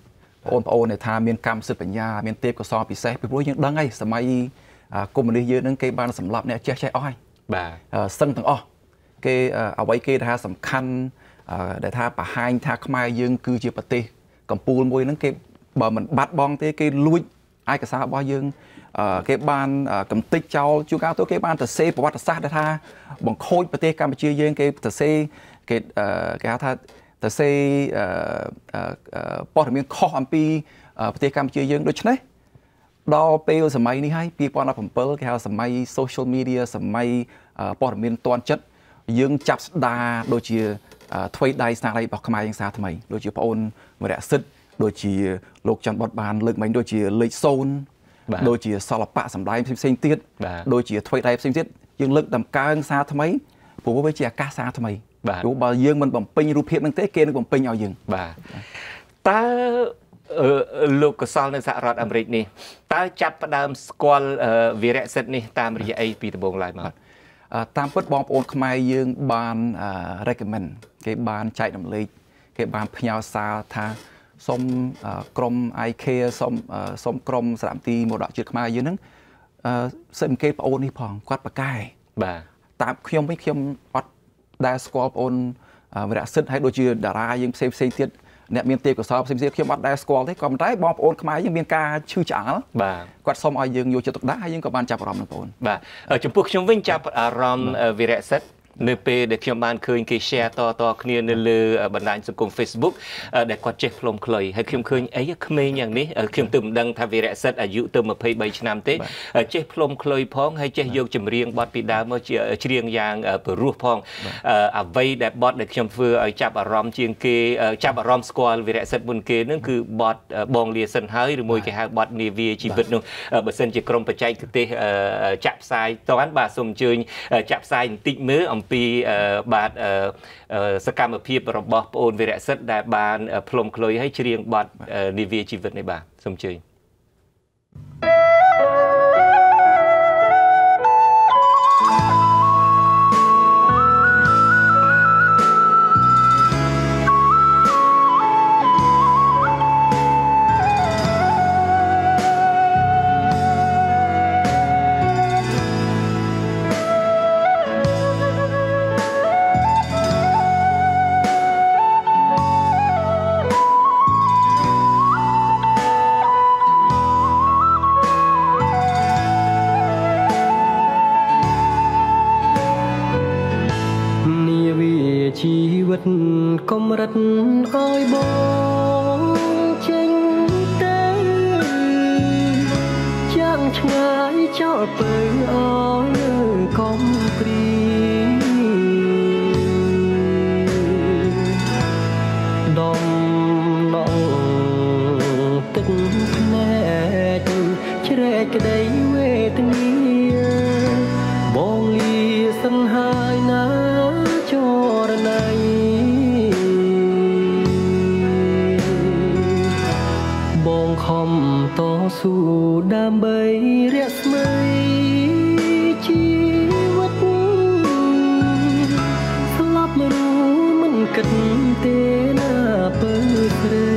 អូនប្អូនដែលថាមានកម្មសិទ្ធិបញ្ញាមានទេពកោសល្យពិសេសពីព្រោះយើងដឹងហើយសម័យកុម្មុយនីសយើងនឹងគេបានសម្លាប់អ្នកចេះចេះអស់ហើយបាទសឹងទាំងអស់គេអ្វីគេថាសំខាន់ដែលថាបង្ហាញថាខ្មែរយើងគឺជាប្រទេសកម្ពុជាមួយហ្នឹងគេបើមិនបាត់បង់ទេគេលួចឯកសាររបស់យើងគេបានកំទេចចោលជួនកាលទៅគេបានទៅសេប្រវត្តិសាស្ត្រដែលថាបង្ខូចប្រទេសកម្ពុជាយើងគេទៅសេគេគេហៅថាទៅសេព័ត៌មានខុសអំពីប្រទេសកម្ពុជាយើងដូច្នេះដល់ពេលសម័យនេះហើយពីរពាន់ដប់ប្រាំគេហៅសម័យ social media សម័យព័ត៌មានទាន់ចិត្តយើងចាប់ស្ដារដូចជាថ្វីដៃស្នាដៃរបស់ខ្មែរយើងសារថ្មីដូចជាបងអូនវរៈសិទ្ធិដូចជាលោកច័ន្ទបុតបានលើកមិញដូចជាលេខសូន្យដូចជាសិល្បៈសម្ដែងផ្សេងៗទៀតដូចជាថ្វីដៃផ្សេងទៀតយើងលើកតម្កើងសារថ្មីព្រោះវាជាអាកាសសារថ្មីព្រោះបើយើងមិនបំពេញរូបភាពនឹងទេគេនឹងបំពេញឲ្យយើងបាទតើលោកកសលនៅសហរដ្ឋអាមេរិកនេះតើចាប់ផ្ដើមស្គាល់វីរៈសិទ្ធិនេះតាមរយៈអីពីដំបូងឡើយមកតាមពិតបងប្អូនខ្មែរយើងបាន recommend គេបានចែករំលែកគេបានផ្ញើសារថាសូមក្រុម ไอ เค សូមសូមក្រុមសារមន្ទីរមរតកជាតិខ្មែរយើងហ្នឹងសិទ្ធិគេបងអូននេះផងគាត់ប្រកែបាទតាមខ្ញុំវិញខ្ញុំអត់ដែលស្គាល់បងអូនវីរៈសិទ្ធិហើយដូចជាតារាយើងផ្សេងផ្សេងទៀតអ្នកមានទេពកោសល្យផ្សេងៗខ្ញុំអត់ដែលស្គាល់ទេក៏ប៉ុន្តែបងប្អូនខ្មែរយើងមានការឈឺឆ្អាលបាទគាត់សុំឲ្យយើងយកចិត្តទុកដាក់ហើយយើងក៏បានចាប់អារម្មណ៍នឹងបងប្អូនបាទចំពោះខ្ញុំវិញចាប់អារម្មណ៍វីរៈសិទ្ធិនៅពេលដែលខ្ញុំបានឃើញគេ share តតគ្នានៅលើបណ្ដាញសង្គម Facebook ដែលគាត់ចេះផ្លុំខ្លុយហើយខ្ញុំឃើញអីក្មេងយ៉ាងនេះខ្ញុំទៅមិនដឹងថាវីរៈសិទ្ធិអាយុទៅยี่สิบสามឆ្នាំទេចេះផ្លុំខ្លុយផងហើយចេះយកចម្រៀងបទពីដើមមកជាច្រៀងយ៉ាងពិរោះផងអ្វីដែលបទដែលខ្ញុំធ្វើឲ្យចាប់អារម្មណ៍ជាងគេចាប់អារម្មណ៍ស្គាល់វីរៈសិទ្ធិមុនគេនឹងគឺបទបងលាសិនហើយឬមួយគេហៅបទនាវាជីវិតនោះបើសិនជាក្រុមបច្ចេកទេសចាក់ផ្សាយតើបាទសូមអញ្ជើញចាក់ផ្សាយបន្តិចមើលអំពីបាទសកម្មភាពរបស់ប្អូនវីរៈសិទ្ធិដែលបានផ្លុំខ្លុយឲ្យច្រៀងបទនាវាជីវិតនេះបាទសូមអញ្ជើញកំរិតឲ្យបងចេញទៅចាំឆ្ងាយចោលពើអើយកុំព្រីដំណងទឹកភ្នែកជ្រែកក្តីវេទនាបងលាសិនហើយណាចរណៃខំតស៊ូដើម្បីរស្មីជីវិតស្លាប់មិនមិនគិតទេណាពើស្រី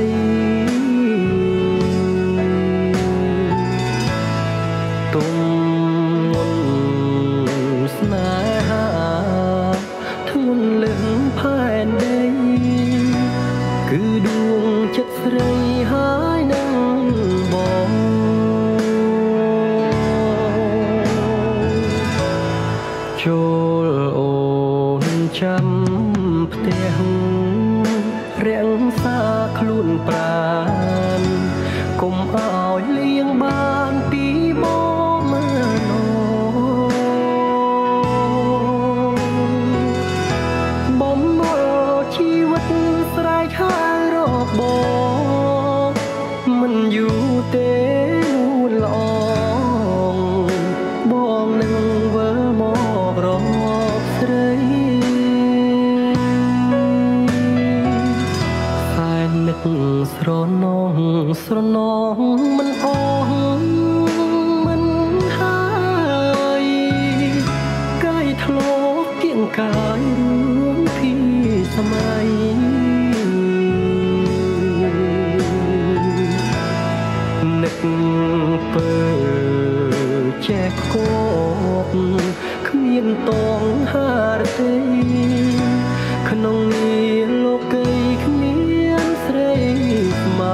ទុំមុនស្នេហាធ្ងន់លឹងផែនដីគឺដួងចិត្តស្រីហើយនឹងបងចូលអូនចាំផ្ទះរាំងសាខ្លួនប្រាណកុំឲ្យលៀងបានពីបងមើលបំណុលជីវិតស្រែកហើយរកបងមិនយូរទេនួនល្អបងនឹងវិលមករកស្រីសែននឹកស្រប់គ្មានតងហារទេក្នុងងារលោកីគ្មានស្រីស្មើ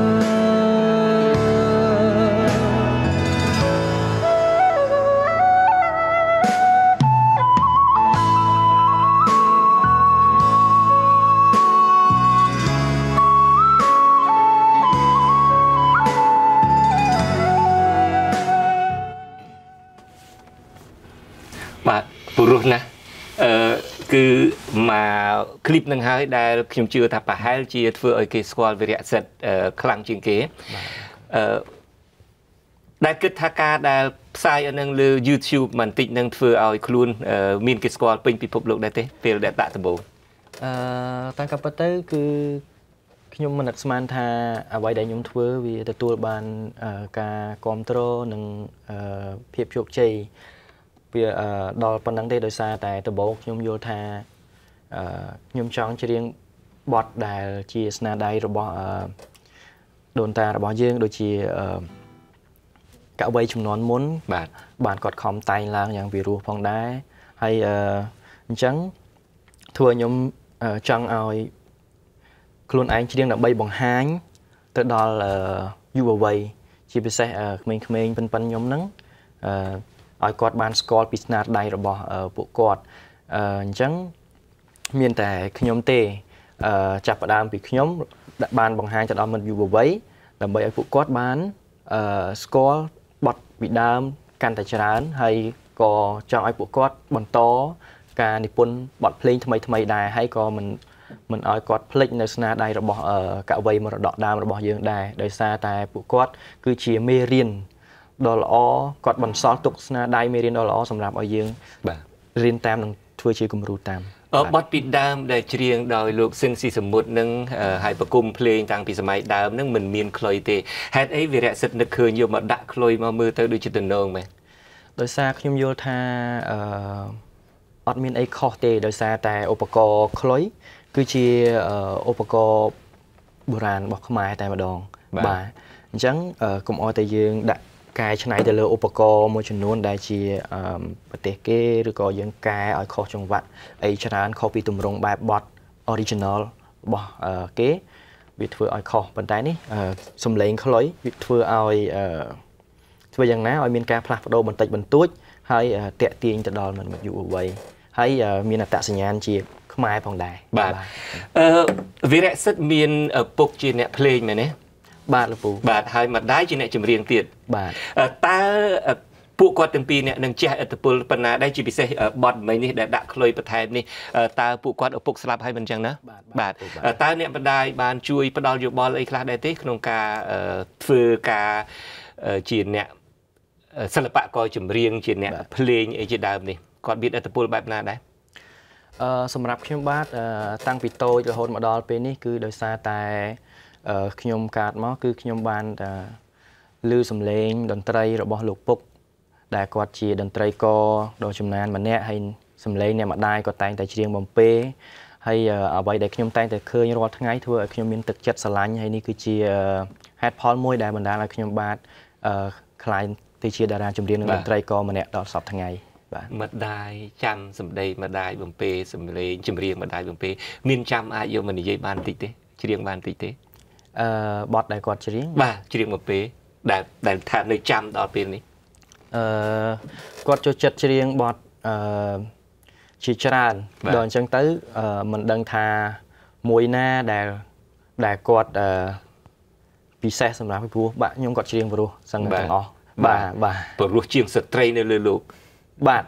បាទព្រោះណាអឺគឺមកคลิปនឹងហើយដែលខ្ញុំជឿថាប្រហែលជាធ្វើឲ្យគេស្គាល់វីរៈសិទ្ធខ្លាំងជាងគេអឺដែលគិតថាការដែលផ្សាយឲ្យនឹងលើ YouTube បន្តិចនឹងធ្វើឲ្យខ្លួនមានគេស្គាល់ពេញពិភពលោកដែរទេពេលដែលដាក់ដំបូងអឺតាមការពិតទៅគឺខ្ញុំមិននឹកស្មានថាអ្វីដែលខ្ញុំធ្វើវាទទួលបានការគ្រប់គ្រងនិងភាពជោគជ័យវាដល់ប៉ុណ្ណឹងទេដោយសារតែដំបូងខ្ញុំយល់ថាខ្ញុំចង់ច្រៀងបទដែលជាស្នាដៃរបស់ដូនតារបស់យើងដូចជាកវីចំនួនមុនបាទបានគាត់ខំតែងឡើងយ៉ាងពីរោះផងដែរហើយអញ្ចឹងធ្វើខ្ញុំចង់ឲ្យខ្លួនឯងច្រៀងដើម្បីបង្ហាញទៅដល់យុវវ័យជាពិសេសក្មេងៗប៉ិនៗខ្ញុំហ្នឹងឲ្យគាត់បានស្គាល់ពីស្នាដៃរបស់ពួកគាត់អញ្ចឹងមានតែខ្ញុំទេចាប់ផ្ដើមពីខ្ញុំបានបង្ហាញទៅដល់មិត្តយុវវ័យដើម្បីឲ្យពួកគាត់បានស្គាល់បទពីដើមកាន់តែច្រើនហើយក៏ចង់ឲ្យពួកគាត់បន្តការនិពន្ធបទភ្លេងថ្មីថ្មីដែរហើយក៏មិនមិនឲ្យគាត់ភ្លេចនៅស្នាដៃរបស់កវីមរតកដើមរបស់យើងដែរដោយសារតែពួកគាត់គឺជាមេរៀនដ៏ល្អគាត់បន្សល់ទុកស្នាដៃមេរៀនដ៏ល្អសម្រាប់ឲ្យយើងបាទរៀនតាមនិងធ្វើជាគំរូតាមបទពីដើមដែលច្រៀងដោយលោកស៊ិនស៊ីសមុទ្រនឹងហើយប្រគំភ្លេងតាំងពីសម័យដើមនឹងមិនមានខ្លុយទេហេតុអីវីរៈសិទ្ធនឹកឃើញយកមកដាក់ខ្លុយមកមើលទៅដូចជាតំណងមែនដោយសារខ្ញុំយល់ថាអឺអត់មានអីខុសទេដោយសារតែឧបករណ៍ខ្លុយគឺជាឧបករណ៍បុរាណរបស់ខ្មែរតែម្ដងបាទអញ្ចឹងកុំអោយតែយើងដាក់កែច្នៃទៅលើឧបករណ៍មួយចំនួនដែលជាប្រទេសគេឬក៏យើងកែឲ្យខុសចង្វាក់អីច្រើនខុសពីទម្រង់បែបបទ original របស់គេវាធ្វើឲ្យខុសប៉ុន្តែនេះសំឡេងខ្លុយវាធ្វើឲ្យធ្វើយ៉ាងណាឲ្យមានការផ្លាស់ប្ដូរបន្តិចបន្តួចហើយតាក់ទាញទៅដល់មិត្តយុវវ័យហើយមានអត្តសញ្ញាណជាខ្មែរផងដែរបាទអឺវីរៈសិទ្ធមានឪពុកជាអ្នកភ្លេងមែនទេបាទលោកពូបាទហើយម្ដាយជាអ្នកចម្រៀងទៀតបាទតើពួកគាត់ទាំងពីរអ្នកនឹងចេះឥទ្ធិពលប៉ុណ្ណាដែរជាពិសេសបទមិញនេះដែលដាក់ខ្លុយបន្ថែមនេះតើពួកគាត់ឪពុកស្លាប់ហើយមិនអញ្ចឹងណាបាទតើអ្នកម្ដាយបានជួយផ្ដល់យោបល់អីខ្លះដែរទេក្នុងការធ្វើការជាអ្នកសិល្បករចម្រៀងជាអ្នកភ្លេងអីជាដើមនេះគាត់មានឥទ្ធិពលបែបណាដែរអឺសម្រាប់ខ្ញុំបាទតាំងពីតូចរហូតមកដល់ពេលនេះគឺដោយសារតែខ្ញុំកើតមកគឺខ្ញុំបានតែឮសំឡេងតន្ត្រីរបស់លោកពុកដែលគាត់ជាតន្ត្រីករដ៏ចំណានម្នាក់ហើយសំឡេងអ្នកម្ដាយក៏តែងតែច្រៀងបំពេហើយអ្វីដែលខ្ញុំតែងតែឃើញរាល់ថ្ងៃធ្វើឲ្យខ្ញុំមានទឹកចិត្តស្រឡាញ់ហើយនេះគឺជាហេតុផលមួយដែលបណ្ដាលឲ្យខ្ញុំបាទខ្លាយទៅជាតារាចម្រៀងនិងតន្ត្រីករម្នាក់ដល់សប្តាហ៍ថ្ងៃបាទម្ដាយចាំសម្ដីម្ដាយបំពេសំឡេងចម្រៀងម្ដាយបំពេមានចាំអាចយកមកនិយាយបានតិចទេច្រៀងបានតិចទេអឺបទដែលគាត់ច្រៀងបាទច្រៀងបំពេដែលដែលថានៅចាំដល់ពេលនេះអឺគាត់ចូលចិត្តច្រៀងបទអឺជាច្រើនដល់អញ្ចឹងទៅមិនដឹងថាមួយណាដែលដែលគាត់អឺពិសេសសម្រាប់ព្រោះបាទខ្ញុំគាត់ច្រៀងព្រោះសឹងទាំងអស់បាទបាទព្រោះជាងស្ត្រីនៅលើលោកបាទ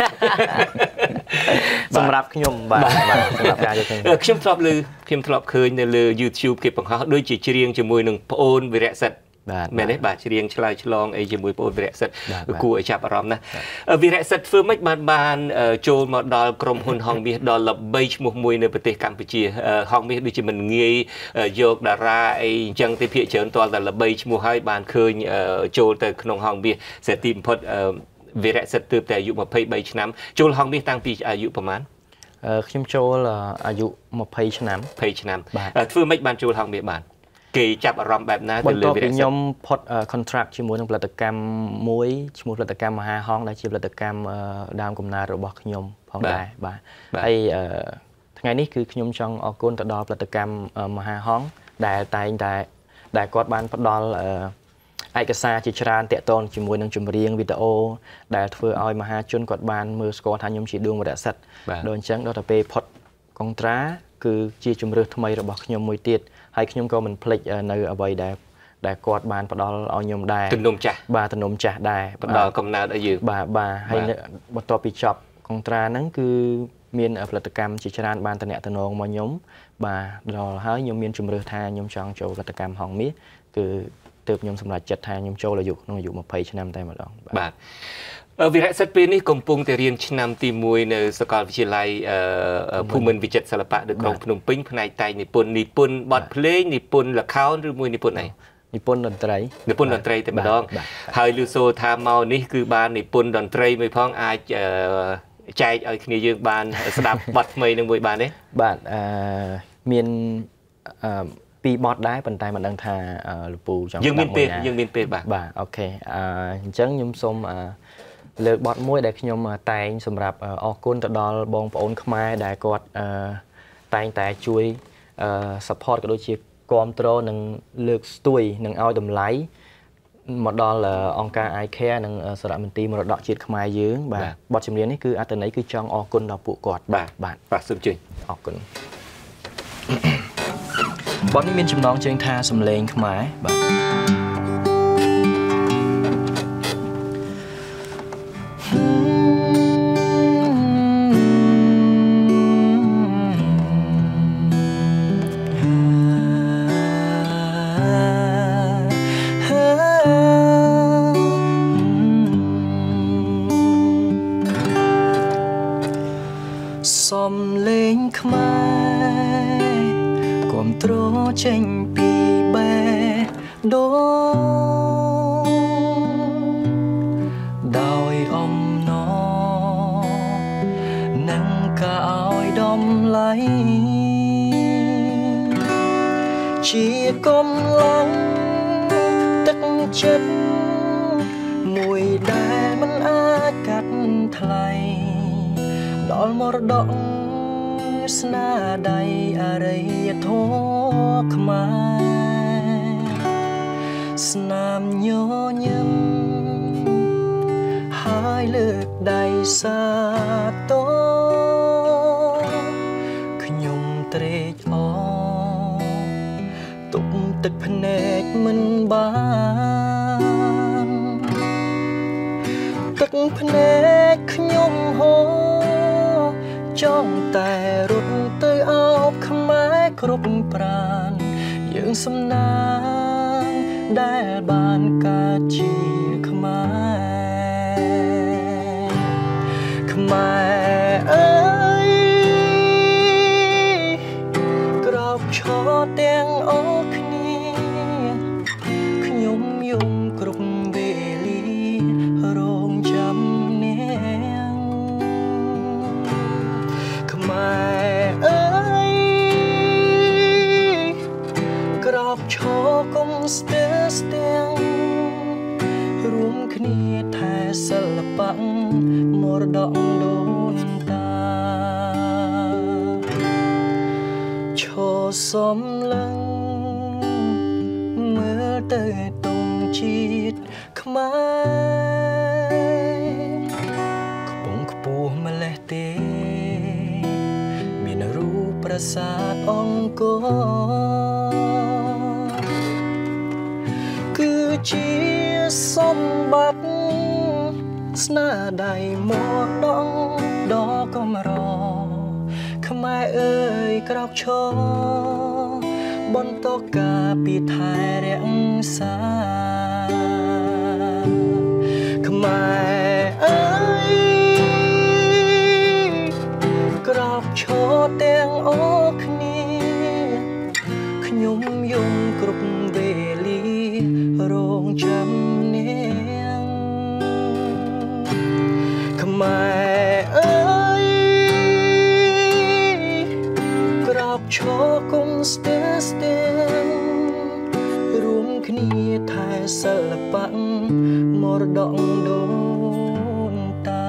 សម្រាប់ខ្ញុំបាទបាទសម្រាប់ការយល់ឃើញខ្ញុំធ្លាប់លើខ្ញុំធ្លាប់ឃើញនៅលើ YouTube គេបង្ហោះដូចជាច្រៀងជាមួយនឹងប្អូនវីរៈសិទ្ធបាទមែនទេបាទច្រៀងឆ្លើយឆ្លងអីជាមួយប្អូនវីរៈសិទ្ធគួរឲ្យចាប់អារម្មណ៍ណាស់វីរៈសិទ្ធធ្វើម៉េចបានបានចូលមកដល់ក្រុមហ៊ុនហងមាសដល់ល្បីឈ្មោះមួយនៅប្រទេសកម្ពុជាហងមាសដូចជាមិនងាយយកតារាអីអញ្ចឹងទេភាគច្រើនតតែល្បីឈ្មោះហើយបានឃើញចូលទៅក្នុងហងមាសសេទីបំផុតវីរៈសិទ្ធទើបតែអាយុยี่สิบสามឆ្នាំចូលហងមាសតាំងពីអាយុប្រហែលខ្ញុំចូលអាយុยี่สิบឆ្នាំยี่สิบឆ្នាំធ្វើម៉េចបានចូលហងមាសបានគេចាប់អារម្មណ៍បែបណាទៅលើវិរៈសិទ្ធិខ្ញុំផុត contract ជាមួយនឹងផលិតកម្មមួយឈ្មោះផលិតកម្មមហាហងដែលជាផលិតកម្មដើមកំណើតរបស់ខ្ញុំផងដែរបាទហើយថ្ងៃនេះគឺខ្ញុំចង់អរគុណទៅដល់ផលិតកម្មមហាហងដែលតែងតែដែលគាត់បានផ្ដល់ឯកសារជាច្រើនតាក់ទងជាមួយនឹងចម្រៀងវីដេអូដែលធ្វើឲ្យមហាជនគាត់បានមើលស្គាល់ថាខ្ញុំជាដួងវិរៈសិទ្ធិដូចអញ្ចឹងដល់ទៅពេលផុតកុងត្រាគឺជាជំរឿសថ្មីរបស់ខ្ញុំមួយទៀតហើយខ្ញុំក៏មិនភ្លេចនៅអ្វីដែលដែលគាត់បានផ្ដល់ឲ្យខ្ញុំដែរទំនុំចាស់បាទទំនុំចាស់ដែរផ្ដល់កំណើតឲ្យយើងបាទបាទហើយបន្ទាប់ពីចប់កុងត្រាហ្នឹងគឺមានផលិតកម្មជាច្រើនបានតំណែងមកខ្ញុំបាទដល់ហើយខ្ញុំមានជំរឿសថាខ្ញុំចង់ចូលផលិតកម្មហងមាសគឺទើបខ្ញុំសម្រេចចិត្តថាខ្ញុំចូលអាយុក្នុងអាយុ20ឆ្នាំតែម្ដងបាទវិរៈសិទ្ធិពេលនេះកំពុងតែរៀនឆ្នាំទីមួយនៅសាកលវិទ្យាល័យភូមិន្ទវិចិត្រសិល្បៈនៅក្រុងភ្នំពេញផ្នែកតែងនិពន្ធនិពន្ធបទភ្លេងនិពន្ធល្ខោនឬមួយនិពន្ធអីនិពន្ធតន្ត្រីនិពន្ធតន្ត្រីតែម្ដងហើយលឺសូថាមកនេះគឺបាននិពន្ធតន្ត្រីមួយផងអាចចែកឲ្យគ្នាយើងបានស្ដាប់បទថ្មីនឹងមួយបានទេបាទអឺមានអឺពីរបទដែរប៉ុន្តែមិនដឹងថាលពូចង់យើងមានពេលយើងមានពេលបាទបាទអូខេអញ្ចឹងខ្ញុំសូមលើកបទមួយដែលខ្ញុំតែងសម្រាប់អរគុណទៅដល់បងប្អូនខ្មែរដែលគាត់តែងតែជួយ support ក៏ដូចជាគាំទ្រនិងលើកស្ទួយនិងឲ្យតម្លៃមកដល់អង្គការ I Care និងសារមន្ទីរមរតកជាតិខ្មែរយើងបាទបទចម្រៀងនេះគឺអត្ថន័យគឺចង់អរគុណដល់ពួកគាត់បាទបាទបាទសូមជឿអរគុណបទនេះមានចំណងជើងថាសំឡេងខ្មែរបាទសំឡេងខ្មែរគាំទ្រចេញពីបេះដូងដោយអំណរនិងការឲ្យតម្លៃជាកម្លាំងទឹកចិត្តមួយដែលមិនអាចកាត់ថ្លៃដល់មរតកស្នាដៃអរិយធម៌ខ្មែរស្នាមញញឹមហើយលើកដៃសាទរខ្ញុំត្រេកអរទុកទឹកភ្នែកមិនបានទឹកភ្នែកខ្ញុំហូរចង់តែរត់ទៅអោបខ្មែរគ្រប់ប្រាណយើងសំណាងដែលបានកើតជាខ្មែរខ្មែរអើយក្រោកឈរទាំងអស់គ្នាខ្ញុំយំគ្រប់វេលារងចាំអ្នកខ្មែរអើយក្រោកឈរកុំស្ទើរស្ទាំងរួមគ្នាថែសិល្បៈមរតកដូនតាឈរសំឡឹងមើលទៅទងជាតិខ្មែរខ្ពង់ខ្ពស់ម្លេះទេមានរូបប្រាសាទអង្គរគឺជាសម្បត្តិស្នាដៃមកដងដ៏កម្រខ្មែរអើយក្រោកឈរបន្តការពីថែរក្សាខ្មែរអើយក្រោកឈរទាំងអស់គ្នាខ្ញុំយំគ្រប់វេលារងចាំអ្នកខ្មែរអើយក្រោកឈរកុំស្ទើរស្ទែងគ្នាថែសិល្បៈមរតកដូនតា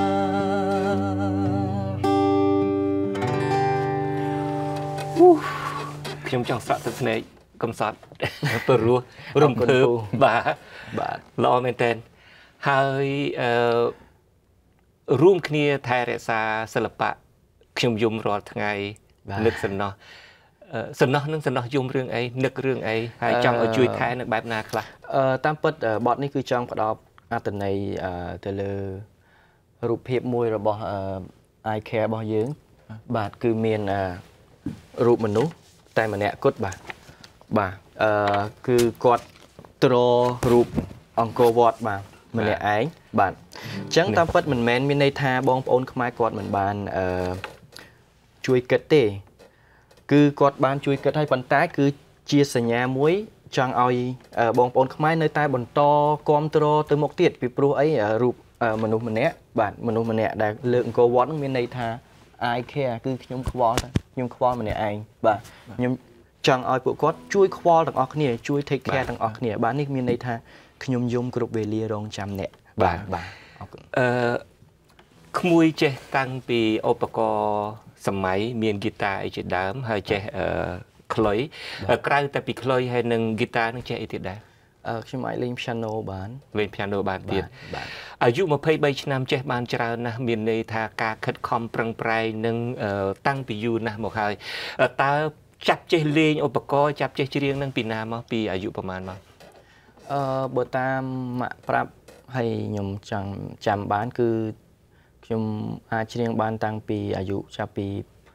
ខ្ញុំចង់ស្រក់ទឹកភ្នែកកំសត់ព្រោះរំភើបបាទបាទល្អមែនតើហើយអឺរួមគ្នាថែរក្សាសិល្បៈខ្ញុំយំរាល់ថ្ងៃនឹកសំណោះសំណោះនឹងសំណោះយំរឿងអីនឹករឿងអីហើយចង់ឲ្យជួយថែនៅបែបណាខ្លះអឺតាមពិតបទនេះគឺចង់ផ្ដោតអត្ថន័យទៅលើរូបភាពមួយរបស់ I care របស់យើងបាទគឺមានរូបមនុស្សតែម្នាក់គត់បាទបាទអឺគឺគាត់ទ្ររូបអង្គរវត្តម្នាក់ឯងបាទអញ្ចឹងតាមពិតមិនមែនមានន័យថាបងប្អូនខ្មែរគាត់មិនបានអឺជួយគិតទេគឺគាត់បានជួយគិតឲ្យប៉ុន្តែគឺជាសញ្ញាមួយចង់ឲ្យបងប្អូនខ្មែរនៅតែបន្តគ្រប់គ្រងទៅមុខទៀតពីព្រោះអីរូបមនុស្សម្នាក់បាទមនុស្សម្នាក់ដែលលើកអង្គរវត្តនឹងមានន័យថា I care គឺខ្ញុំខ្វល់ខ្ញុំខ្វល់ម្នាក់ឯងបាទខ្ញុំចង់ឲ្យពួកគាត់ជួយខ្វល់ទាំងអស់គ្នាជួយ take care ទាំងអស់គ្នាបាទនេះមានន័យថាខ្ញុំយំគ្រប់វេលារងចាំអ្នកបាទបាទអរគុណអឺក្មួយចេះតាំងពីឧបករណ៍សម័យមានហ្គីតាអីជាដើមហើយចេះអឺខ្លុយក្រៅតែពីខ្លុយហើយនឹងហ្គីតានឹងចេះអីទៀតដែរអឺខ្ញុំអាចលេង piano បានលេង piano បានទៀតអាយុยี่สิบสามឆ្នាំចេះបានច្រើនណាស់មានន័យថាការខិតខំប្រឹងប្រែងនឹងតាំងពីយូរណាស់មកហើយតើចាប់ចេះលេងឧបករណ៍ចាប់ចេះច្រៀងនឹងពីណាមកពីអាយុប្រហែលមកអឺបើតាមម៉ាក់ប្រាប់ហើយខ្ញុំចង់ចាំបានគឺខ្ញុំអាចច្រៀងបានតាំងពីអាយុចាប់ពី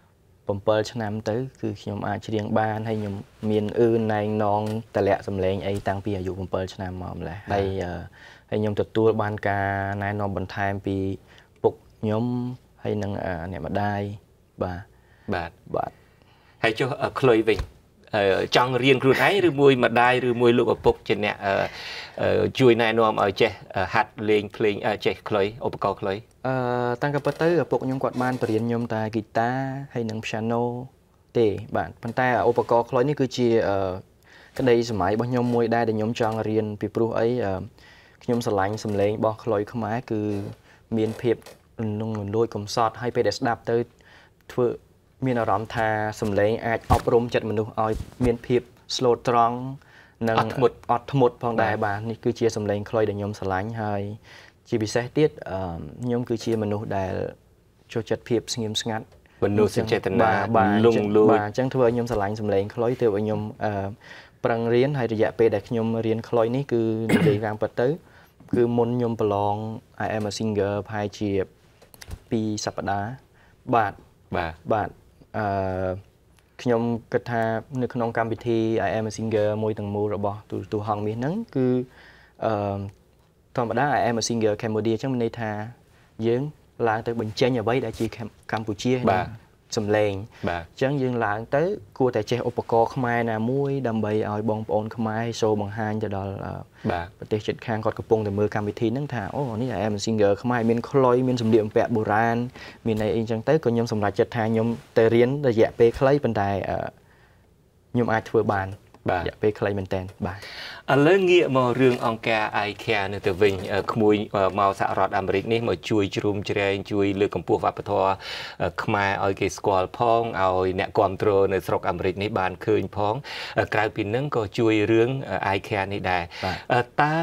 bảyឆ្នាំទៅគឺខ្ញុំអាចច្រៀងបានហើយខ្ញុំមានអឺណែងណងតម្លាក់សម្លេងអីតាំងពីអាយុbảyឆ្នាំមកម្លេះហើយហើយខ្ញុំទទួលបានការណែនាំបន្ថែមពីពុកខ្ញុំហើយនឹងអ្នកម្ដាយបាទបាទបាទហើយចុះខ្លុយវិញចង់រៀនខ្លួនឯងឬមួយម្ដាយឬមួយលោកឪពុកជាអ្នកជួយណែនាំឲ្យចេះហាត់លេងភ្លេងចេះខ្លុយឧបករណ៍ខ្លុយអឺតាំងពីទៅឪពុកខ្ញុំគាត់បានបរៀនខ្ញុំតែហ្គីតាហើយនិង piano ទេបាទប៉ុន្តែឧបករណ៍ខ្លុយនេះគឺជាក្តីសម័យរបស់ខ្ញុំមួយដែរដែលខ្ញុំចង់រៀនពីព្រោះអីខ្ញុំស្រឡាញ់សំឡេងរបស់ខ្លុយខ្មែរគឺមានភាពនឹងលួចកំសត់ហើយពេលដែលស្ដាប់ទៅធ្វើមានអារម្មណ៍ថាសំឡេងអាចអប់រំចិត្តមនុស្សឲ្យមានភាព slow ត្រង់និងអត់ធ្មត់អត់ធ្មត់ផងដែរបាទនេះគឺជាសំឡេងខ្លុយដែលខ្ញុំស្រឡាញ់ហើយជាពិសេសទៀតខ្ញុំគឺជាមនុស្សដែលចូលចិត្តភាពស្ងៀមស្ងាត់មនុស្សចេតនាលងលួចបាទអញ្ចឹងធ្វើឲ្យខ្ញុំស្រឡាញ់សំឡេងខ្លុយទើបឲ្យខ្ញុំប្រឹងរៀនហើយរយៈពេលដែលខ្ញុំរៀនខ្លុយនេះគឺនិយាយតាមពិតទៅគឺមុនខ្ញុំប្រឡង I am a singer ប្រហែលជាពីរសប្តាហ៍បាទបាទបាទអឺខ្ញុំគិតថានៅក្នុងកម្មវិធី I am a singer មួយទាំងមូលរបស់ទូរទស្សន៍ហងមាសហ្នឹងគឺអឺធម្មតា I am a singer Cambodia អញ្ចឹងមានន័យថាយើងឡើងទៅបញ្ចេញអ្វីដែលជាកម្ពុជាបាទសំឡេងបាទអញ្ចឹងយើងឡើងទៅគួរតែចេះឧបករណ៍ខ្មែរណាមួយដើម្បីឲ្យបងប្អូនខ្មែរចូលបង្ហាញទៅដល់ប្រទេសជិតខាងគាត់កំពុងតែមើលកម្មវិធីហ្នឹងថាអូនេះ I am a singer ខ្មែរមានខ្លុយមានសម្លៀកបំពាក់បុរាណមានអីអញ្ចឹងទៅក៏ខ្ញុំសម្រេចចិត្តថាខ្ញុំទៅរៀនរយៈពេលខ្លីប៉ុន្តែខ្ញុំអាចធ្វើបានរយៈពេលខ្លីមែនតើបាទឥឡូវងាកមករឿងអង្គការ I care នៅទៅវិញក្មួយមកសហរដ្ឋអាមេរិកនេះមកជួយជ្រោមជ្រែងជួយលើកកម្ពស់វប្បធម៌ខ្មែរឲ្យគេស្គាល់ផងឲ្យអ្នកគ្រប់គ្រងនៅស្រុកអាមេរិកនេះបានឃើញផងក្រៅពីនឹងក៏ជួយរឿង I care នេះដែរតើ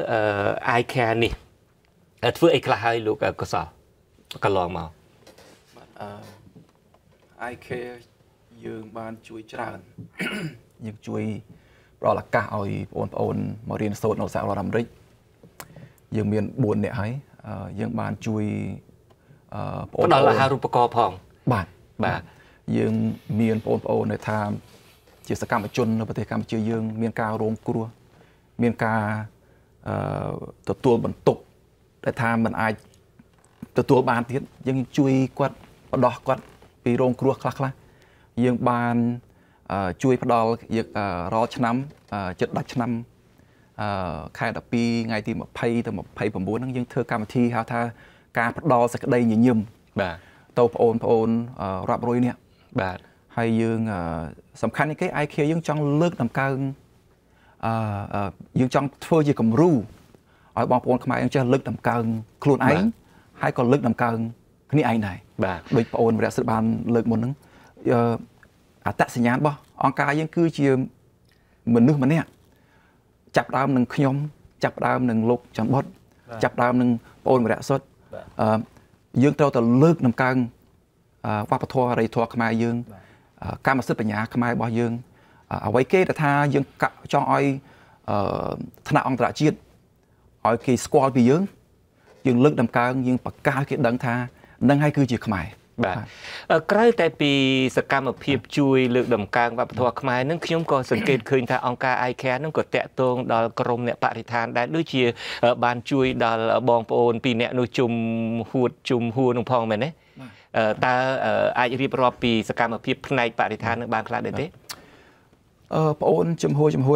I care នេះធ្វើអីខ្លះឲ្យលោកកសលកន្លងមកបាទអឺ I care យើងបានជួយច្រើនយើងជួយផ្ដល់ឱកាសឲ្យបងប្អូនមករៀនសូត្រនៅសហរដ្ឋអាមេរិកយើងមានបួននាក់ហើយយើងបានជួយបងប្អូនផ្ដល់អាហារូបករណ៍ផងបាទបាទយើងមានបងប្អូននៅថាជាសកម្មជននៅប្រទេសកម្ពុជាយើងមានការរងគ្រោះមានការទទួលបន្ទុកដែលថាมันអាចទទួលបានទៀតយើងជួយគាត់បដោះគាត់ពីរងគ្រោះខ្លះខ្លះយើងបានជួយផ្ដល់យើងរាល់ឆ្នាំជិតដាច់ឆ្នាំខែដប់ពីរថ្ងៃទីยี่สิบទៅยี่สิบเก้าហ្នឹងយើងធ្វើកម្មវិធីហៅថាការផ្ដល់សេចក្តីញញឹមបាទទៅបងប្អូនបងប្អូនរាប់រយនាក់បាទហើយយើងសំខាន់នេះគេ I care យើងចង់លើកតម្កើងយើងចង់ធ្វើជាគំរូឲ្យបងប្អូនខ្មែរយើងចេះលើកតម្កើងខ្លួនឯងហើយក៏លើកតម្កើងគ្នាឯងដែរបាទដូចបងអូនវរៈសិទ្ធបានលើកមុនហ្នឹងអត្តសញ្ញាណរបស់អង្គការយើងគឺជាមនុស្សម្នាក់ចាប់ដើមនឹងខ្ញុំចាប់ដើមនឹងលោកចំបុតចាប់ដើមនឹងបងអូនវរៈសុទ្ធយើងត្រូវតែលើកតម្កើងវប្បធម៌អរិយធម៌ខ្មែរយើងកម្មសិទ្ធិបញ្ញាខ្មែររបស់យើងអ្វីគេថាយើងចង់ឲ្យថ្នាក់អន្តរជាតិឲ្យគេស្គាល់ពីយើងយើងលើកតម្កើងយើងបង្កើតគេដឹងថានឹងហើយគឺជាខ្មែរបាទក្រៅតែពីសកម្មភាពជួយលើកតម្កើងវប្បធម៌ខ្មែរនឹងខ្ញុំក៏សង្កេតឃើញថាអង្គការ I care នឹងក៏តាក់ទងដល់ក្រមអ្នកបរិស្ថានដែរដូចជាបានជួយដល់បងប្អូនពីរអ្នកនោះជុំហួតជុំហួរនឹងផងមែនទេតើអាចរៀបរាប់ពីសកម្មភាពផ្នែកបរិស្ថាននឹងបានខ្លះដែរទេអឺបងអូនជំហួរជំហួត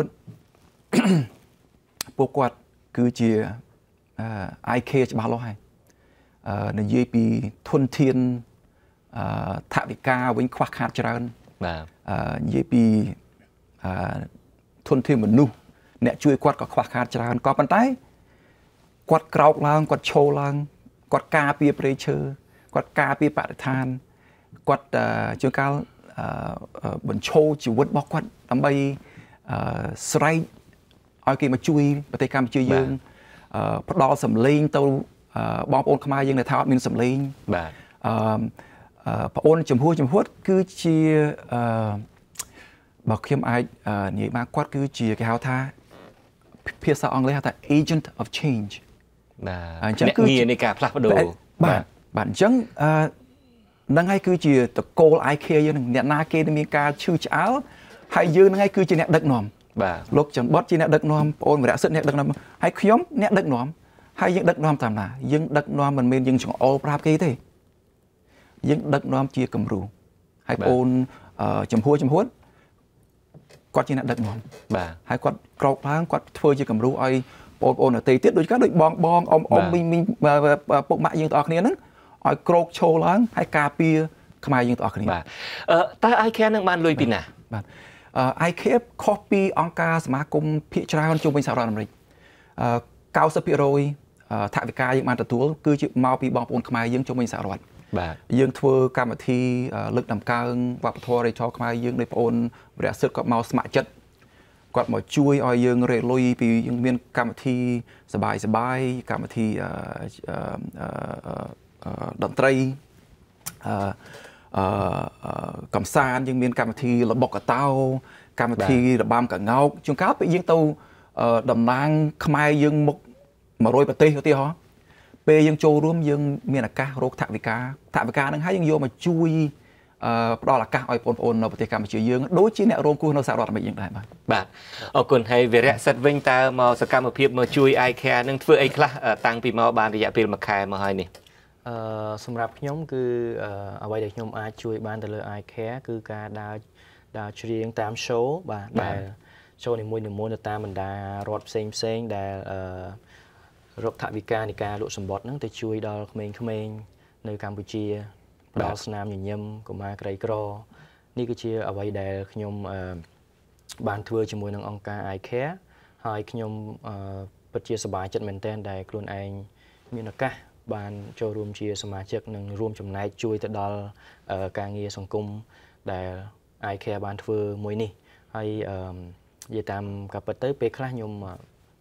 ពួកគាត់គឺជាអឺ I care ច្បាស់លាស់ហើយអឺនិយាយពីធនធានអឺថវិកាវិញខ្វះខាតច្រើនបាទអឺនិយាយពីអឺធនធានមនុស្សអ្នកជួយគាត់ក៏ខ្វះខាតច្រើនក៏ប៉ុន្តែគាត់ក្រោកឡើងគាត់ឈរឡើងគាត់ការពារព្រៃឈើគាត់ការពារបរិស្ថានគាត់ជួនកាលបញ្ឈរជីវិតរបស់គាត់ដើម្បីស្រែកឲ្យគេមកជួយប្រទេសកម្ពុជាយើងផ្ដល់សម្លេងទៅបងប្អូនខ្មែរយើងដែលថាអត់មានសម្លេងបាទអឺបងប្អូនចំហួរចំហួតគឺជាអឺបើខ្ញុំអាចនិយាយមកគាត់គឺជាគេហៅថាភាសាអង់គ្លេសហៅថា agent of change បាទអញ្ចឹងគឺងារនៃការផ្លាស់ប្ដូរបាទបាទអញ្ចឹងអឺហ្នឹងហើយគឺជាតកូល I care យើងអ្នកណាគេមានការឈឺឆ្អែលហើយយើងហ្នឹងហើយគឺជាអ្នកដឹកនាំបាទលោកចន្ទបុតជាអ្នកដឹកនាំបងអូនវរៈសិទ្ធអ្នកដឹកនាំហើយខ្ញុំអ្នកដឹកនាំហើយយើងដឹកនាំតាមណាយើងដឹកនាំមិនមែនយើងចង្អុលប្រាប់គេទេយើងដឹកនាំជាគំរូហើយបងអូនចំហួរចំហួតគាត់ជាអ្នកដឹកនាំបាទហើយគាត់ក្រោកឡើងគាត់ធ្វើជាគំរូឲ្យបងប្អូនដទៃទៀតដូចគាត់ដូចបងបងអ៊ំអ៊ំមីមីពុកម៉ាក់យើងទាំងអស់គ្នាហ្នឹងឲ្យក្រោកឈរឡើងហើយការពារខ្មែរយើងទាំងអស់គ្នាបាទតើ I care នឹងបានលុយពីណាបាទ I care ខុសពីអង្គការសមាគមភាគច្រើនជុំវិញសហរដ្ឋអាមេរិកកៅសិបភាគរយថវិកាយើងបានទទួលគឺជាមកពីបងប្អូនខ្មែរយើងជុំវិញសហរដ្ឋបាទយើងធ្វើកម្មវិធីលើកតម្កើងវប្បធម៌រាជធរខ្មែរយើងដោយបងប្អូនវរៈសិទ្ធគាត់មកស្ម័គ្រចិត្តគាត់មកជួយឲ្យយើងរេលុយពីយើងមានកម្មវិធីសបាយសបាយកម្មវិធីតន្ត្រីអឺកំសាន្តយើងមានកម្មវិធីលបុកកតោកម្មវិធីរបាំកងោកជួនកាលពេលយើងទៅតំណាងខ្មែរយើងមុខមួយរយប្រទេសឧទាហរណ៍ពេលយើងចូលរួមយើងមានឱកាសរកថវិកាថវិកាហ្នឹងហើយយើងយកមកជួយផ្ដល់ឱកាសឲ្យបងប្អូននៅប្រទេសកម្ពុជាយើងដូចជាអ្នករងគ្រោះនៅសហរដ្ឋអាមេរិកយើងដែរបាទបាទអរគុណហើយវរៈសិទ្ធវិញតើមកសកម្មភាពមកជួយ I care នឹងធ្វើអីខ្លះតាំងពីមកបានរយៈពេលមួយខែមកហើយនេះអឺសម្រាប់ខ្ញុំគឺអ្វីដែលខ្ញុំអាចជួយបានទៅលើ I care គឺការដើរដើរច្រៀងតាម show បាទដែល show នីមួយៗទៅតាមបណ្ដារដ្ឋផ្សេងផ្សេងដែលអឺរកថវិកានៃការលក់សម្បត្តិហ្នឹងទៅជួយដល់ក្មេងៗនៅកម្ពុជាផ្ដល់ស្នាមញញឹមកុមារក្រីក្រនេះគឺជាអ្វីដែលខ្ញុំអឺបានធ្វើជាមួយនឹងអង្គការ I care ហើយខ្ញុំអឺពិតជាសប្បាយចិត្តមែនទែនដែលខ្លួនឯងមានឱកាសបានចូលរួមជាសមាជិកនិងរួមចំណែកជួយទៅដល់ការងារសង្គមដែល I care បានធ្វើមួយនេះហើយអឺនិយាយតាមការពិតទៅពេលខ្លះខ្ញុំអឺ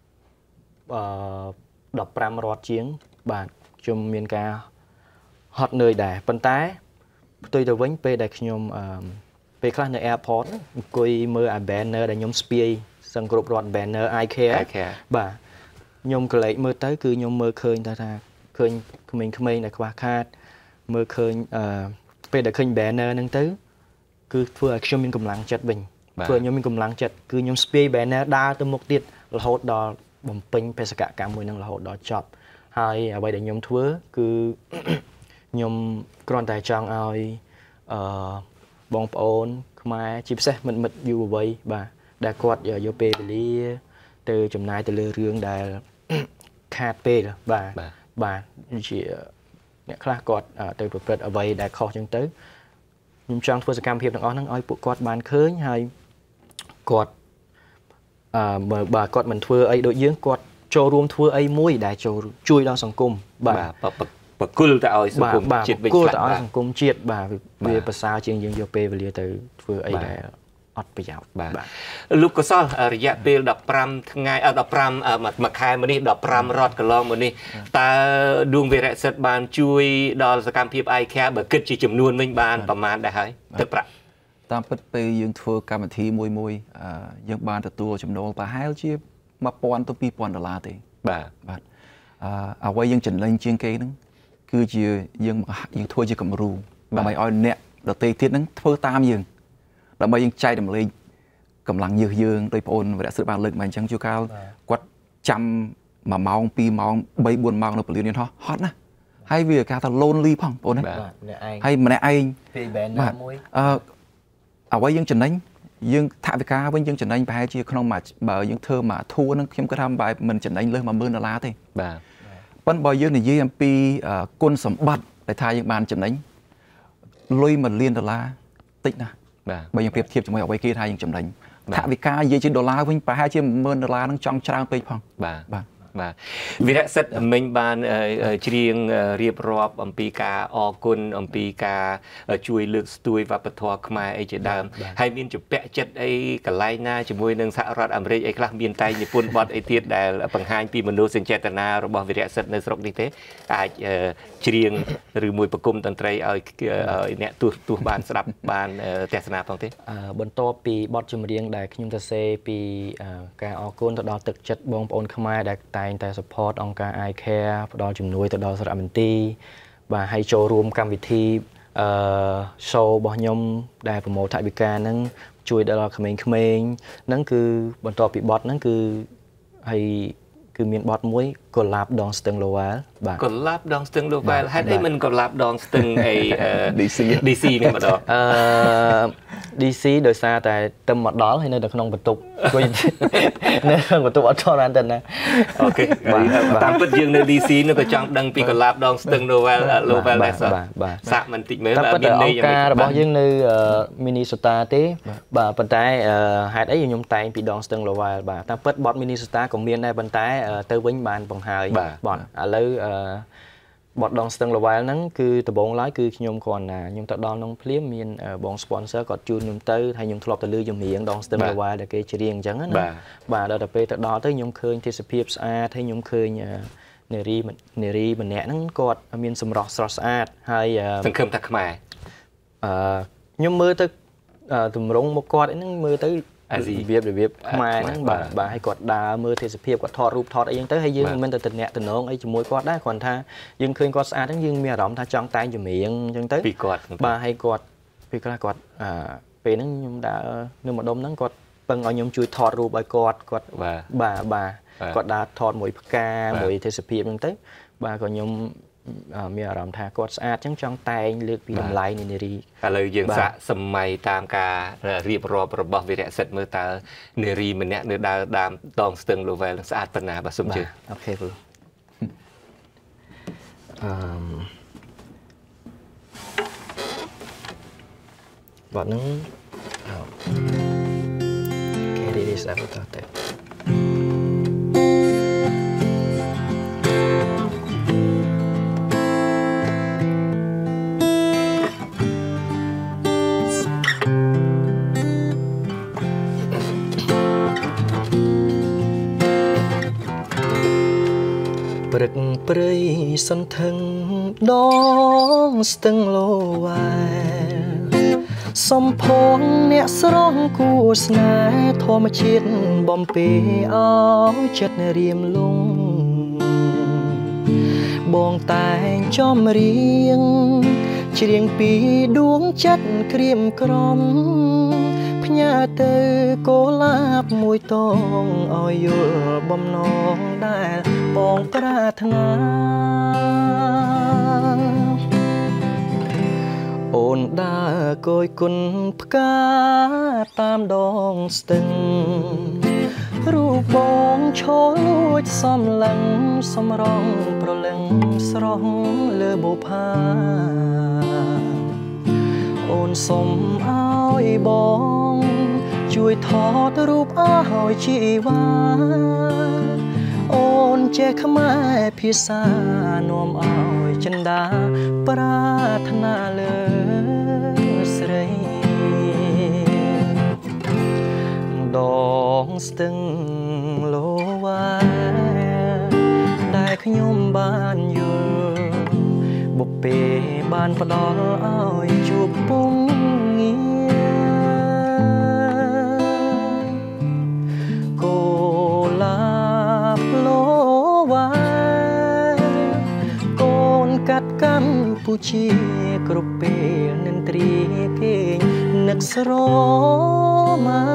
ដប់ប្រាំរដ្ឋជាងបាទខ្ញុំមានការហត់នឿយដែរប៉ុន្តែផ្ទុយទៅវិញពេលដែលខ្ញុំអឺពេលខ្លះនៅ airport អង្គុយមើលអា banner ដែលខ្ញុំស្ពាយសឹងគ្រប់រដ្ឋ banner I care បាទខ្ញុំក៏លេចមើលទៅគឺខ្ញុំមើលឃើញថាថាឃើញក្មេងៗដែលខ្វះខាតមើលឃើញអឺពេលដែលឃើញ banner ហ្នឹងទៅគឺធ្វើឲ្យខ្ញុំមានកម្លាំងចិត្តវិញធ្វើឲ្យខ្ញុំមានកម្លាំងចិត្តគឺខ្ញុំស្ពាយ banner ដើរទៅមុខទៀតរហូតដល់បំពេញបេសកកម្មមួយនឹងរហូតដល់ចប់ហើយអ្វីដែលខ្ញុំធ្វើគឺខ្ញុំគ្រាន់តែចង់ឲ្យអឺបងប្អូនខ្មែរជាពិសេសមិត្តមិត្តយុវវ័យបាទដែលគាត់យកពេលវេលាទៅចំណាយទៅលើរឿងដែលខាតពេលបាទបាទជាអ្នកខ្លះគាត់ទៅប្រព្រឹត្តអ្វីដែលខុសចឹងទៅខ្ញុំចង់ធ្វើសកម្មភាពទាំងអស់ហ្នឹងឲ្យពួកគាត់បានឃើញហើយគាត់ bà cọt mình thưa ấy đội dưỡng cọt choរួមthưa ấy muối để cho chui đo sòng cung bà bà cul tại ơi sòng cung bà cul tại ơi sòng cung triệt bà về bà sao chuyện dương vô pe về liền từ thưa ấy đểอดประหยัดบ้างลูกก็ซ้อระยะปีดอกพรำไงเอาดอกพรำมามาขายมันนี่ดอกพรำรอดกระลองมันนี่ตาดวงเวรสัตบานช่วยดอลสกรรมพิบไอแค่เบิกกิจจำนวนไม่บานประมาณได้ไหมตึกประตามปัจจัยยังทัวร์การบันทีมวยมวยยังบานแต่ตัวจำนวนไปให้เชียมาปอนตัวปีปอนดอลลาร์ตีบ่าบ่าเอาไว้ยังจันเล่นเชียงเกย์นั้นคือจียังยังทัวร์จะกับรูทำไมอ้อยเนี่ยดอกเตยทิศนั้นทัวร์ตามยังแล้วมายังใจดำเลยกำลังยืดยืงโดยพลเวลาสืบานเลิกมันจังจูก้าวกวัดจำมามองปีมองใบบุญมองเราเปลี่ยนเนี่ยท้อฮอตนะให้เวียการทะโลนรีพังโอนนะให้มันไอ้เอาไว้ยังจันนั้นยังถ่ายไปการไว้ยังจันนั้นไปให้ชีขนมมาเบอร์ยังเธอมาทัวนั่งเข้มก็ทำไปมันจันนั้นเลยมาเมื่อนาลาทีปั้นบอยยังในยี่ยมปีกุนสมบัติในไทยยังบานจันนั้นลุยมันเลียนดอลลาร์ติดนะบางอย่างเปรียบเทียบจะไม่เอาไว้กี่ไทยยังจำได้ถ้าวิกาเยจิดอลลาร์วิ่งไปให้เชื่อมเมินดอลลาร์นั่งจ้องชางไปพังบ่าบ่าบ่าวิธีสัตว์มิงบานเชียงเรียบรอบอัมพีกาออกุนอัมพีกาช่วยเลือกสตูยวัปทวขมาไอเจดามให้มีจุดแปะจัดไอกระไลน่าจมวยหนึ่งสหรัฐอเมริกไอคลาสเมียนไตญี่ปุ่นบอดไอเทียดได้ปังหายปีมนุษย์เซนเจตนาระบบวิธีสัตว์ในสระนิเทศอาจเชียงหรือมวยประกุมตันไตรเอาเนี่ยตัวตัวบานสลับบานเทศนาฟังที่บนโต๊ะปีบอดจมเรียงได้ขยุมตะเซปีการออกุนตดอตึกจัดบงปนขมาได้แต่แต่สปอร์ตองการไอแคร์ดอจุ่มนุ้ยตดอสระมันตีvà hayโชว์รวมการวิธีโชว์บอลยมได้โปรโมทถ่ายบิการนั้นช่วยดาราเขมรเขมรนั่นคือบนตัวปีบอสนั่นคือให้คือมีบอสมุ้ยกดลับดองสตึงโลวาลกดลับดองสตึงโลวาลให้ได้มันกดลับดองสตึงไอดีซีดีซีเนี่ยมาดอกดีซีโดยซาแต่เติมหมดดอลให้ในเด็กขนมประตูก็ยังในประตูอัลตร้าแมนตันนะโอเคตามปัจจุบันในดีซีนี่ก็จังดังปีกดลับดองสตึงโลวาลโลวาลได้สักสักมันติดเหมือนแบบบินในยังไม่บอกยังในมินิสตาร์ที่แบบปัจจัยหายได้ยังยมไตปีดองสตึงโลวาลแบบตามปัจบอสมินิสตาร์ของเมียนในปัจจัยเติมวิ่งบานบังหายบอดแล้วบอดดองสตึงละวายนั้นคือตะบงร้ายคือขยมก่อนนะยมตะดองน้องเพลี้ยมีนบองสปอนเซอร์กอดจูนยมเตอร์ให้ยมทลบตะลือยมเหียงดองสตึงละวายเด็กเกจเรียงจังนะบ่าเราแต่ไปตะดอเตอร์ยมเคยที่สเปียบสะอาดให้ยมเคยเนรีเนรีมันแหนนั้นกอดมีนสมรสสะอาดให้สังคมทักมายยมมือตะตุ่มรงมกอดนั้นมือตะเวียบเวียบมานั่งบ่าบ่าให้กอดดามือเทสเพียบกอดทอดรูปทอดไอ้ยังเตอให้ยืมมันแต่ติดเนะติดน้องไอ้จมูกกอดได้ก่อนท่ายังเคยกอดสะอาดทั้งยังมีอารมณ์ท่าจ้องตายอยู่เหมียงยังเตอบ่าให้กอดปีกระกอดปีนั้นยมด่าเนื้อหมดดมนั้นกอดเปิงเอายมช่วยทอดรูปใบกอดกอดบ่าบ่ากอดดาทอดหมวยพกาหมวยเทสเพียบยังเตอบ่าก็ยมมีอารมณ์ท่ากอดสะอาดจังจ้องตายเลือกปีลำไล่นี่รีอะไรยังสะสมัยตามการเรียบรอบระบบวิทยาศาสตร์เมื่อตาเนรีมันเนี่ยเนื้อดาวดามตองสตึงโลเวลสะอาดปนาบสมชื่อโอเคปุ๊บอดนึงแค่ดีดีสักต่อเตะปรึกปรยสันทึงดองสตึงโลวายสมพงเนสร้องกูสนาธรรมชิตบอมเปเอาจัดเรียมลงบองตายจอมเรียงเฉียงปีดวงจัดเกรียมกรอมพญาเตอโกลาบมวยตองเอาอยู่บอมน้องได้ปองปรารถนาโอนดาโกยกุนพกาตามดองสตึงรูปบองโชยซ้อมหลังสมรองโปรเลงสรองเลอบุพาโอนสมเอาอีบองช่วยជួយថតរូបអស់ឲ្យជីវ៉ាអូនចេះខ្មែរភាសានាំឲ្យចិន្តាប្រាថ្នាលើស្រីដងស្ទឹងលោវ៉ាដែលខ្ញុំបានយល់បុព្វេបានផ្ដល់ឲ្យជួបពុំងាកូឡាលោវ៉ាកូនកាត់កម្ពុជាគ្រប់ពេលនិន្ទ្រាគេងនឹកស្រមៃ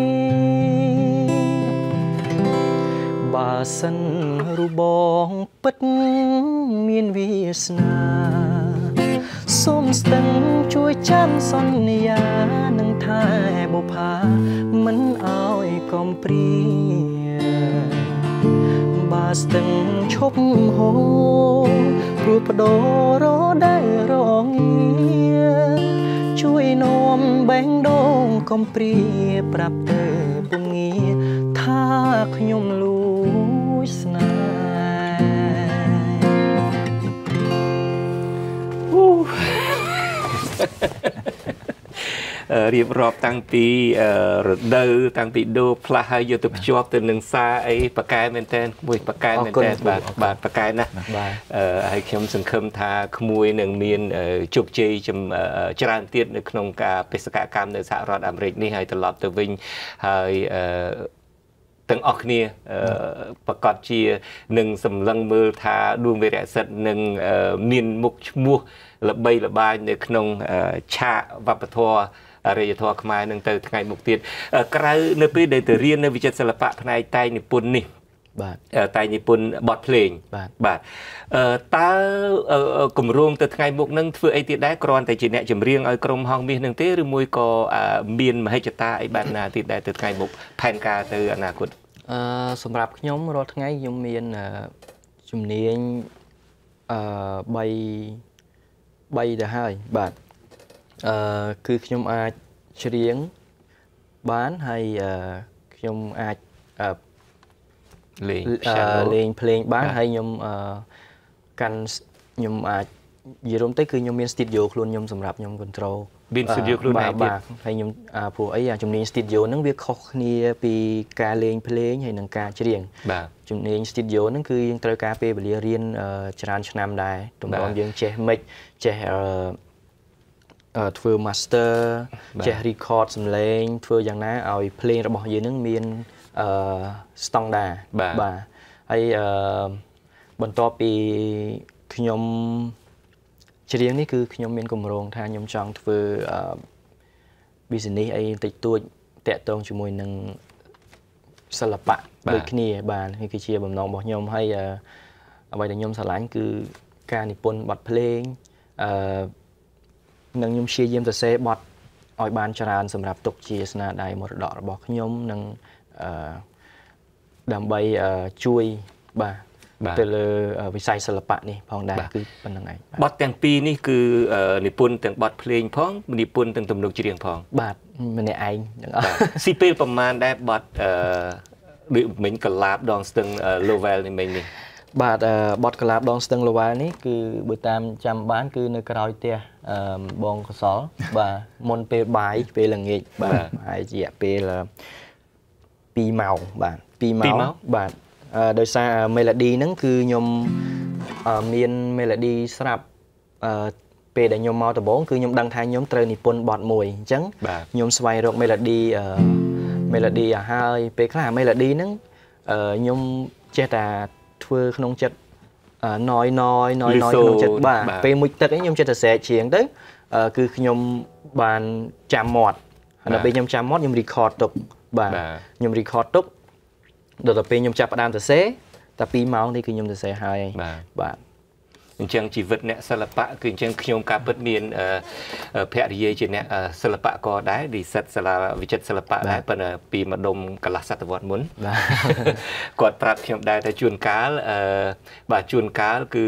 បើសិនរូបបងពិតមានវាសនាសូមស្ទឹងជួយចាំសន្យានឹងថែបុប្ផាមិនឲ្យកំព្រាបើស្ទឹងឈប់ហូរព្រោះបដូររដែលរងាជួយនាំបែងដងកំព្រាប្រាប់ទៅពុំងាថាខ្ញុំលួចស្នេហ៍រៀបរាប់តាំងពីរដូវតាំងពីដូរផ្លាស់ហើយយកទៅភ្ជាប់ទៅនឹងសារអីប៉កែមែនតើក្មួយប៉កែមែនតើបាទបាទប៉កែណាស់ហើយខ្ញុំសង្ឃឹមថាក្មួយនឹងមានជោគជ័យច្រើនទៀតនៅក្នុងការបេសកកម្មនៅសហរដ្ឋអាមេរិកនេះហើយត្រឡប់ទៅវិញហើយទាំងអស់គ្នាប្រកាសជានឹងសម្លឹងមើលថាដួងវីរៈសិទ្ធិនឹងមានមុខឈ្មោះល្បីល្បាញនៅក្នុងឆាកវប្បធម៌អរិយធម៌ខ្មែរនឹងទៅថ្ងៃមុខទៀតក្រៅនៅពេលដែលទៅរៀននៅវិចិត្រសិល្បៈផ្នែកតែងនិពន្ធនេះបាទតែងនិពន្ធបទភ្លេងបាទបាទតើគម្រោងទៅថ្ងៃមុខនឹងធ្វើអីទៀតដែរគ្រាន់តែជាអ្នកចម្រៀងឲ្យក្រុមហងមាសនឹងទេឬមួយក៏មានមហិច្ឆតាអីបានណាទៀតដែរទៅថ្ងៃមុខផែនការទៅអនាគតអឺសម្រាប់ខ្ញុំរាល់ថ្ងៃខ្ញុំមានជំនាញអឺ3 3ទៅហើយបាទអឺគឺខ្ញុំអាចច្រៀងបានហើយខ្ញុំអាចលេងលេងភ្លេងបានហើយខ្ញុំកាន់ខ្ញុំអាចនិយាយរួមទៅគឺខ្ញុំមាន studio ខ្លួនខ្ញុំសម្រាប់ខ្ញុំ control មាន studio ខ្លួនឯងទៀតហើយខ្ញុំព្រោះអីជំនាញ studio ហ្នឹងវាខុសគ្នាពីការលេងភ្លេងហើយនិងការច្រៀងបាទជំនាញ studio ហ្នឹងគឺយើងត្រូវការពេលវេលារៀនច្រើនឆ្នាំដែរទម្រាំយើងចេះ mix ចេះធ្វើ master ចេះ record សំឡេងធ្វើយ៉ាងណាឲ្យភ្លេងរបស់យើងហ្នឹងមានអឺ standard បាទហើយអឺបន្ទាប់ពីខ្ញុំច្រៀងនេះគឺខ្ញុំមានគម្រោងថាខ្ញុំចង់ធ្វើ business អីតិចតួចតាក់ទងជាមួយនឹងសិល្បៈដូចគ្នាបាទនេះគឺជាបំណងរបស់ខ្ញុំហើយអ្វីដែលខ្ញុំស្រឡាញ់គឺការនិពន្ធបទភ្លេងអឺនឹងខ្ញុំព្យាយាមសរសេរបទឲ្យបានច្រើនសម្រាប់ទុកជាស្នាដៃមរតករបស់ខ្ញុំនិងអឺដើម្បីជួយបាទទៅលើវិស័យសិល្បៈនេះផងដែរគឺប៉ុណ្្នឹងឯងបទទាំងពីរនេះគឺនិពន្ធទាំងបទភ្លេងផងនិពន្ធទាំងទំនុកច្រៀងផងបាទម្នាក់ឯងទាំងអស់ស៊ីពេលប្រមាណដែរបទអឺដូចមិញកលាបដងស្ទឹង Lowell នេះមិញនេះបាទបទកលាបដងស្ទឹង Lowell នេះគឺបើតាមចាំបានគឺនៅក្រោយផ្ទះបងកសលបាទមុនពេលបាយពេលល្ងាចបាទហើយរយៈពេលពីរម៉ោងបាទពីរម៉ោងបាទដោយសារ melody ហ្នឹងគឺខ្ញុំមាន melody ស្រាប់ពេលដែលខ្ញុំមកដំបូងគឺខ្ញុំដឹងថាខ្ញុំត្រូវនិពន្ធបទមួយអញ្ចឹងខ្ញុំស្វែងរក melody melody ឲ្យហើយពេលខ្លះ melody ហ្នឹងខ្ញុំចេះតែធ្វើក្នុងចិត្ត noise noise noise noise ក្នុងចិត្តបាទពេលមួយទឹកខ្ញុំចេះតែស្រែកច្រៀងទៅគឺខ្ញុំបានចាំមាត់ហើយដល់ពេលខ្ញុំចាំមាត់ខ្ញុំ record ទុកបាទខ្ញុំ record ទុកដល់ទៅពេលខ្ញុំចាប់ផ្ដើមសរសេរតែពីរម៉ោងនេះគឺខ្ញុំសរសេរហើយបាទអញ្ចឹងជីវិតអ្នកសិល្បៈគឺអញ្ចឹងខ្ញុំការពិតមានភរិយាជាអ្នកសិល្បករដែរនិស្សិតសាលាវិចិត្រសិល្បៈដែរប៉ុន្តែពីម្ដុំកន្លះសតវត្សមុនគាត់ប្រាប់ខ្ញុំដែរថាជួនកាលបាទជួនកាលគឺ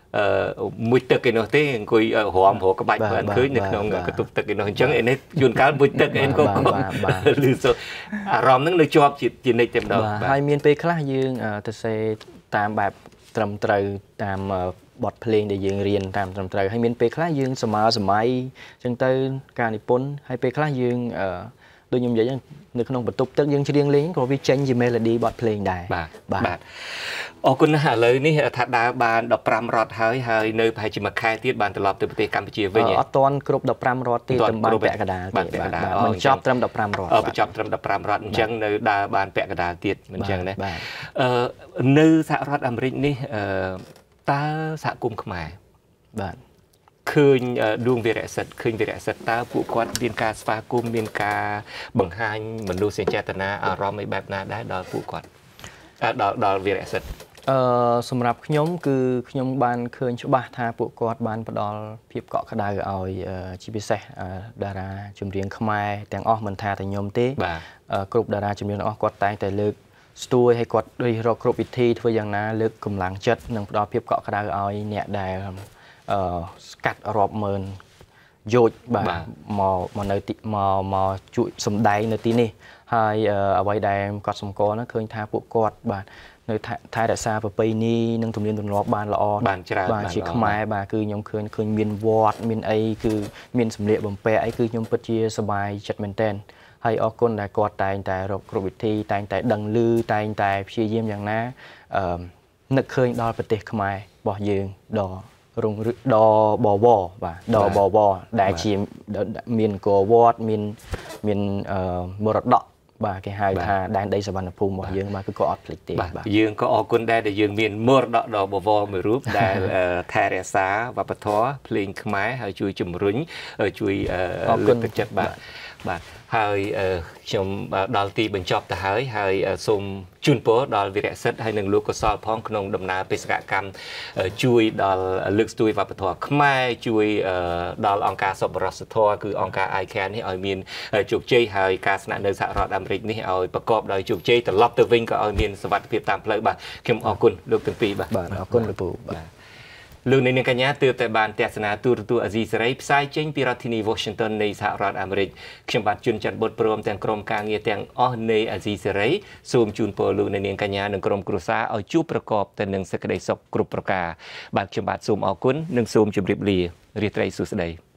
មួយទឹកឯនោះទេអង្គុយរំរកក្បាច់បានឃើញនៅក្នុងកន្ទប់ទឹកឯនោះអញ្ចឹងឯនេះជួនកាលមួយទឹកឯនោះក៏ឮសូរអារម្មណ៍ហ្នឹងនៅជាប់ជានិច្ចតែម្ដងហើយមានពេលខ្លះយើងទៅសេតាមបែបត្រឹមត្រូវតាមបទភ្លេងដែលយើងរៀនតាមត្រឹមត្រូវហើយមានពេលខ្លះយើងសម័យសម័យអញ្ចឹងទៅការនិពន្ធហើយពេលខ្លះយើងដូចខ្ញុំនិយាយនៅក្នុងបន្ទប់ទឹកយើងច្រៀងលេងក៏វាចេញជា melody បទភ្លេងដែរបាទបាទអរគុណណាស់ឥឡូវនេះថាដើរបានដប់ប្រាំរត់ហើយហើយនៅប្រហែលជាមួយខែទៀតបានត្រឡប់ទៅប្រទេសកម្ពុជាវិញអត់ទាន់គ្រប់ដប់ប្រាំរត់ទេតែបានពាក់កណ្ដាលបាទពាក់កណ្ដាលមិនចប់ត្រឹមដប់ប្រាំរត់អឺបញ្ចប់ត្រឹមដប់ប្រាំរត់អញ្ចឹងនៅដើរបានពាក់កណ្ដាលទៀតមិនអញ្ចឹងណាអឺនៅសហរដ្ឋអាមេរិកនេះអឺតើសហគមន៍ខ្មែរបាទឃើញដួងវីរៈសិទ្ធឃើញវីរៈសិទ្ធតើពួកគាត់មានការស្វាគមន៍មានការបង្ហាញមនោសញ្ចេតនាអារម្មណ៍ឯបែបណាដែរដល់ពួកគាត់ដល់ដល់វីរៈសិទ្ធអឺសម្រាប់ខ្ញុំគឺខ្ញុំបានឃើញច្បាស់ថាពួកគាត់បានផ្ដល់ភាពកក់ក្ដៅឲ្យជាពិសេសតារាចម្រៀងខ្មែរទាំងអស់មិនថាតែខ្ញុំទេគ្រប់តារាចម្រៀងទាំងអស់គាត់តែងតែលើកស្ទួយឲ្យគាត់ដូចរកគ្រប់វិធីធ្វើយ៉ាងណាលើកកម្លាំងចិត្តនិងផ្ដល់ភាពកក់ក្ដៅឲ្យអ្នកដែលអឺស្កាត់រាប់ម៉ឺនយោជបាទមកមកនៅមកមកជួយសម្ដែងនៅទីនេះហើយអ្វីដែលគាត់សម្គាល់នោះឃើញថាពួកគាត់បាទនៅថែរក្សាប្រពៃណីនិងទំនៀមទម្លាប់បានល្អបានច្រើនបាទជាខ្មែរបាទគឺខ្ញុំឃើញឃើញមានវត្តមានអីគឺមានសម្លៀកបំពាក់អីគឺខ្ញុំពិតជាសប្បាយចិត្តមែនទែនហើយអរគុណដែលគាត់តែងតែរកគ្រប់វិធីតែងតែដឹងឮតែងតែព្យាយាមយ៉ាងណាអឺនឹកឃើញដល់ប្រទេសខ្មែររបស់យើងដល់រងដបវបាទដបវដែលជាមានកវត្តមានមានមរតកបាទគេហៅថាដែនដីសវណ្ណភូមិរបស់យើងបាទគឺក៏អត់ភ្លេចទេបាទយើងក៏អរគុណដែរដែលយើងមានមរតកដ៏បវរមួយរូបដែលថែរក្សាវប្បធម៌ភ្លេងខ្មែរហើយជួយជំរុញជួយលើកទឹកចិត្តបាទបាទហើយខ្ញុំដល់ទីបញ្ចប់ទៅហើយហើយសូមជូនពរដល់វីរៈសិទ្ធហើយនឹងលោកកុសលផងក្នុងដំណើរបេសកកម្មជួយដល់លើកស្ទួយវប្បធម៌ខ្មែរជួយដល់អង្គការសប្បុរសធម៌គឺអង្គការ អាយ ខេ នេះឲ្យមានជោគជ័យហើយការស្នាក់នៅសហរដ្ឋអាមេរិកនេះឲ្យប្រកបដោយជោគជ័យត្រឡប់ទៅវិញក៏ឲ្យមានសុវត្ថិភាពតាមផ្លូវបាទខ្ញុំអរគុណលោកទាំងពីរបាទបាទអរគុណលោកពូបាទលោកនាងកញ្ញាទើបតែបានទស្សនាទូរទស្សន៍អាស៊ីសេរីផ្សាយចេញពីរដ្ឋធានី Washington នៃសហរដ្ឋអាមេរិកខ្ញុំបាទជួនច័ន្ទបុត្រព្រមទាំងក្រុមការងារទាំងអស់នៃអាស៊ីសេរីសូមជូនពរលោកនាងកញ្ញានិងក្រុមគ្រួសារឲ្យជួបប្រកបតែនឹងសេចក្តីសុខគ្រប់ប្រការបាទខ្ញុំបាទសូមអរគុណនិងសូមជម្រាបលារាត្រីសួស្តី